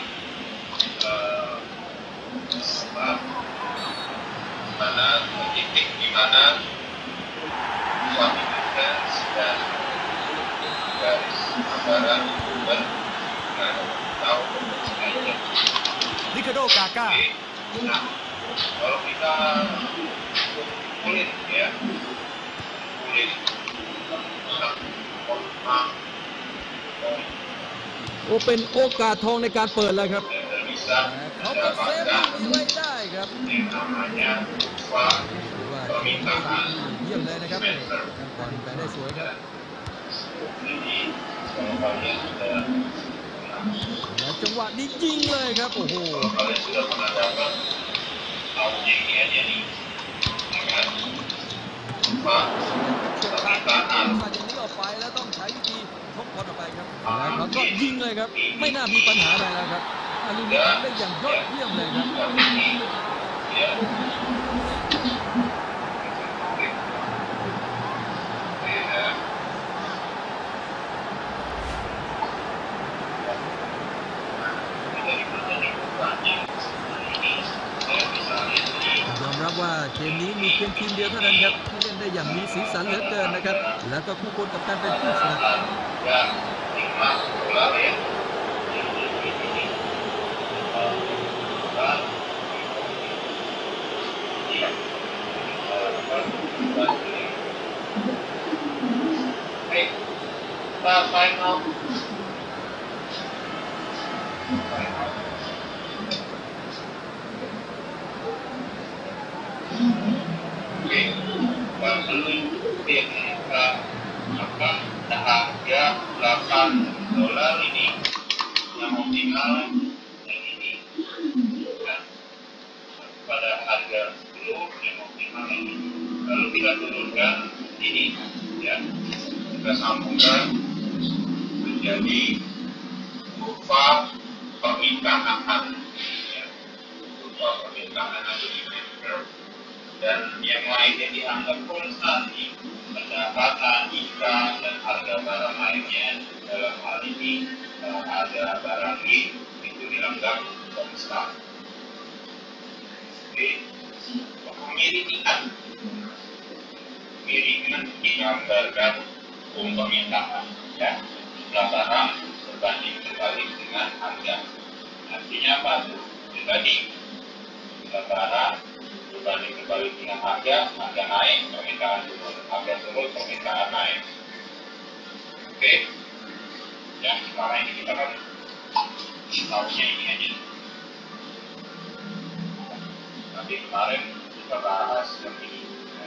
S2: mana titik di mana suami defense dan garis anggaran dengan tahu kondisinya.
S4: ริคาร์โด กาก้า
S2: Nah, kalau kita kulit ya, kulit
S3: โอ้เป็นโอกาสทองในการเปิดแล้วครับ
S2: bisa
S3: เขาก็เซฟลูกนี้ไว้ได้ครับ
S2: yang namanya swap
S3: ถือว่าเป็นทักษะที่เยี่ยมเลยนะครับยังบอลไปได้สวยครับ
S2: ini kalau kalian sudah
S3: แล้วจังหวะนี้ยิงเลยครับโอ้โห
S2: kalau kalian sudah pernah dapat tahu ini aja nih, ya kan? Pak,
S3: เฉียบขาดยิงมาอย่างนี้ออกไปแล้วต้องใช้วิธีชกบอลออกไปครับแล้วเขาก็ยิงเลยครับไม่น่ามีปัญหาอะไรแล้วครับอาลูนี้ทำได้อย่างยอดเยี่ยมเลยครับ
S2: ini ya. Ya.
S3: ยอมรับว่าเกมนี้มีเพียงทีมเดียวเท่านั้นครับที่เล่นได้อย่างมีสีสันเหลือเกินนะครับแล้วก็คู่ควรกับการเป็นผู้ชนะ
S2: Ya, lima bola ya. Hey, final. Oke, belum yang apa harga $8 ini yang optimal yang ini kan pada harga 10 yang optimal ini lalu kita turunkan ini ya kita sambungkan menjadi kurva permintaan ya kurva permintaan atau demand curve dan yang lainnya dianggap konstan nih pendapatan, ikan, dan harga barang lainnya dalam hal ini harga barang ini itu dianggap konstan. Oke, kemiringan digambarkan permintaan ya jumlah barang berbanding terbalik dengan harga. Artinya apa tuh? Tadi jumlah barang berbanding terbalik dengan harga naik, permintaan turun, harga turun, permintaan naik. Oke, Ya, sekarang ini kita kan tahunya ini aja. Tapi kemarin kita bahas yang ini.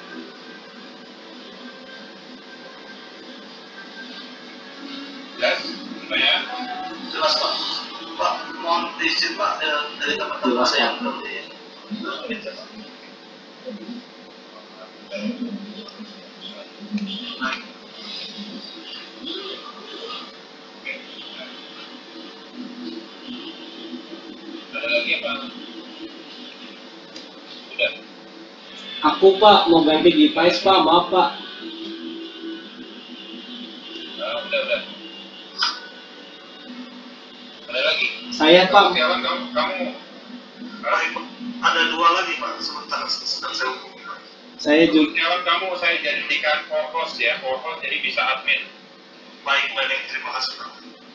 S2: Jelas, ya?
S6: Jelas Pak. Pak, mohon diizin Pak dari teman-teman saya yang belum di.
S2: Ada lagi apa? Udah.
S7: Aku Pak mau ganti device Pak, maaf Pak.
S2: Udah. Ada lagi?
S7: Saya Pak.
S2: Sialan kamu.
S6: Ada dua lagi Pak, sebentar sedang saya hubungi Pak.
S7: Saya juga.
S2: Sialan kamu saya jadikan co-host ya, co-host jadi bisa admin.
S6: Baik, terima kasih Pak.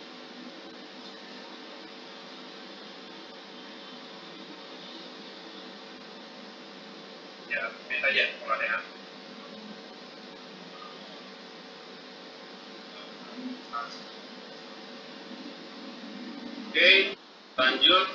S2: Ya, admin aja kalau ada yang. Oke, lanjut.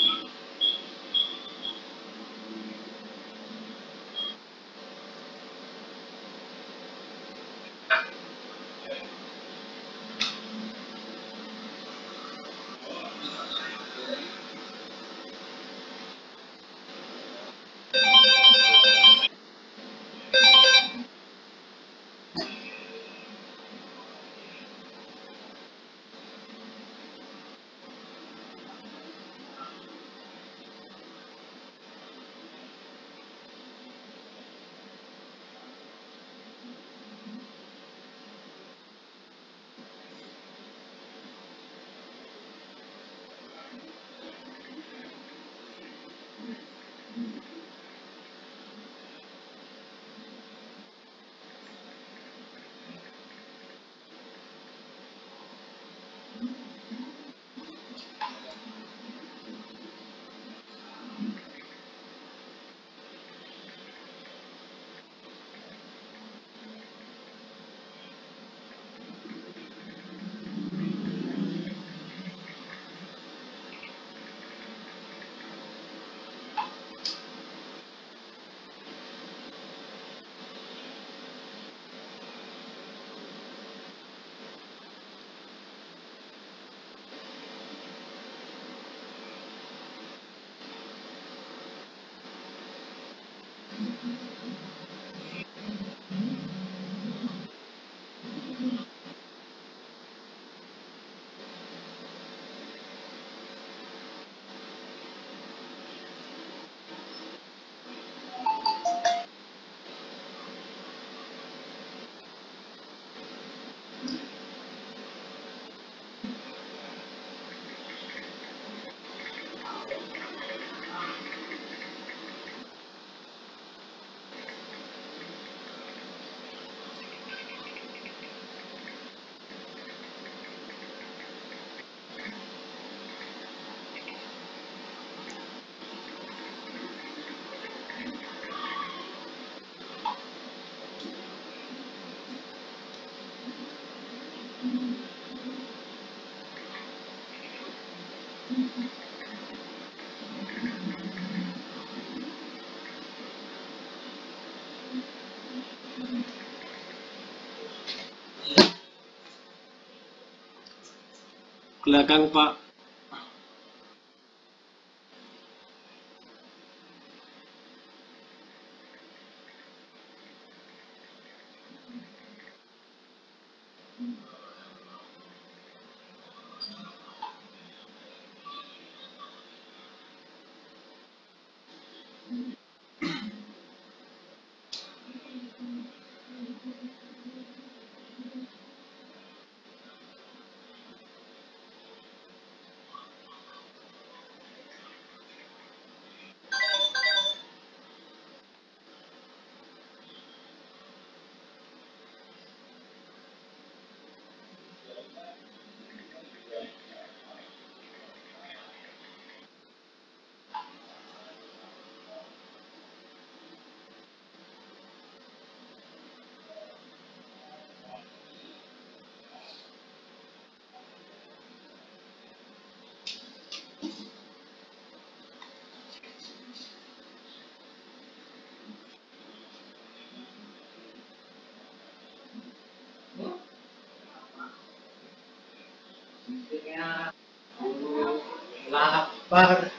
S7: Belakang Pak. Lapar.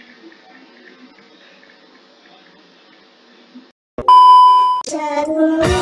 S8: Shadow.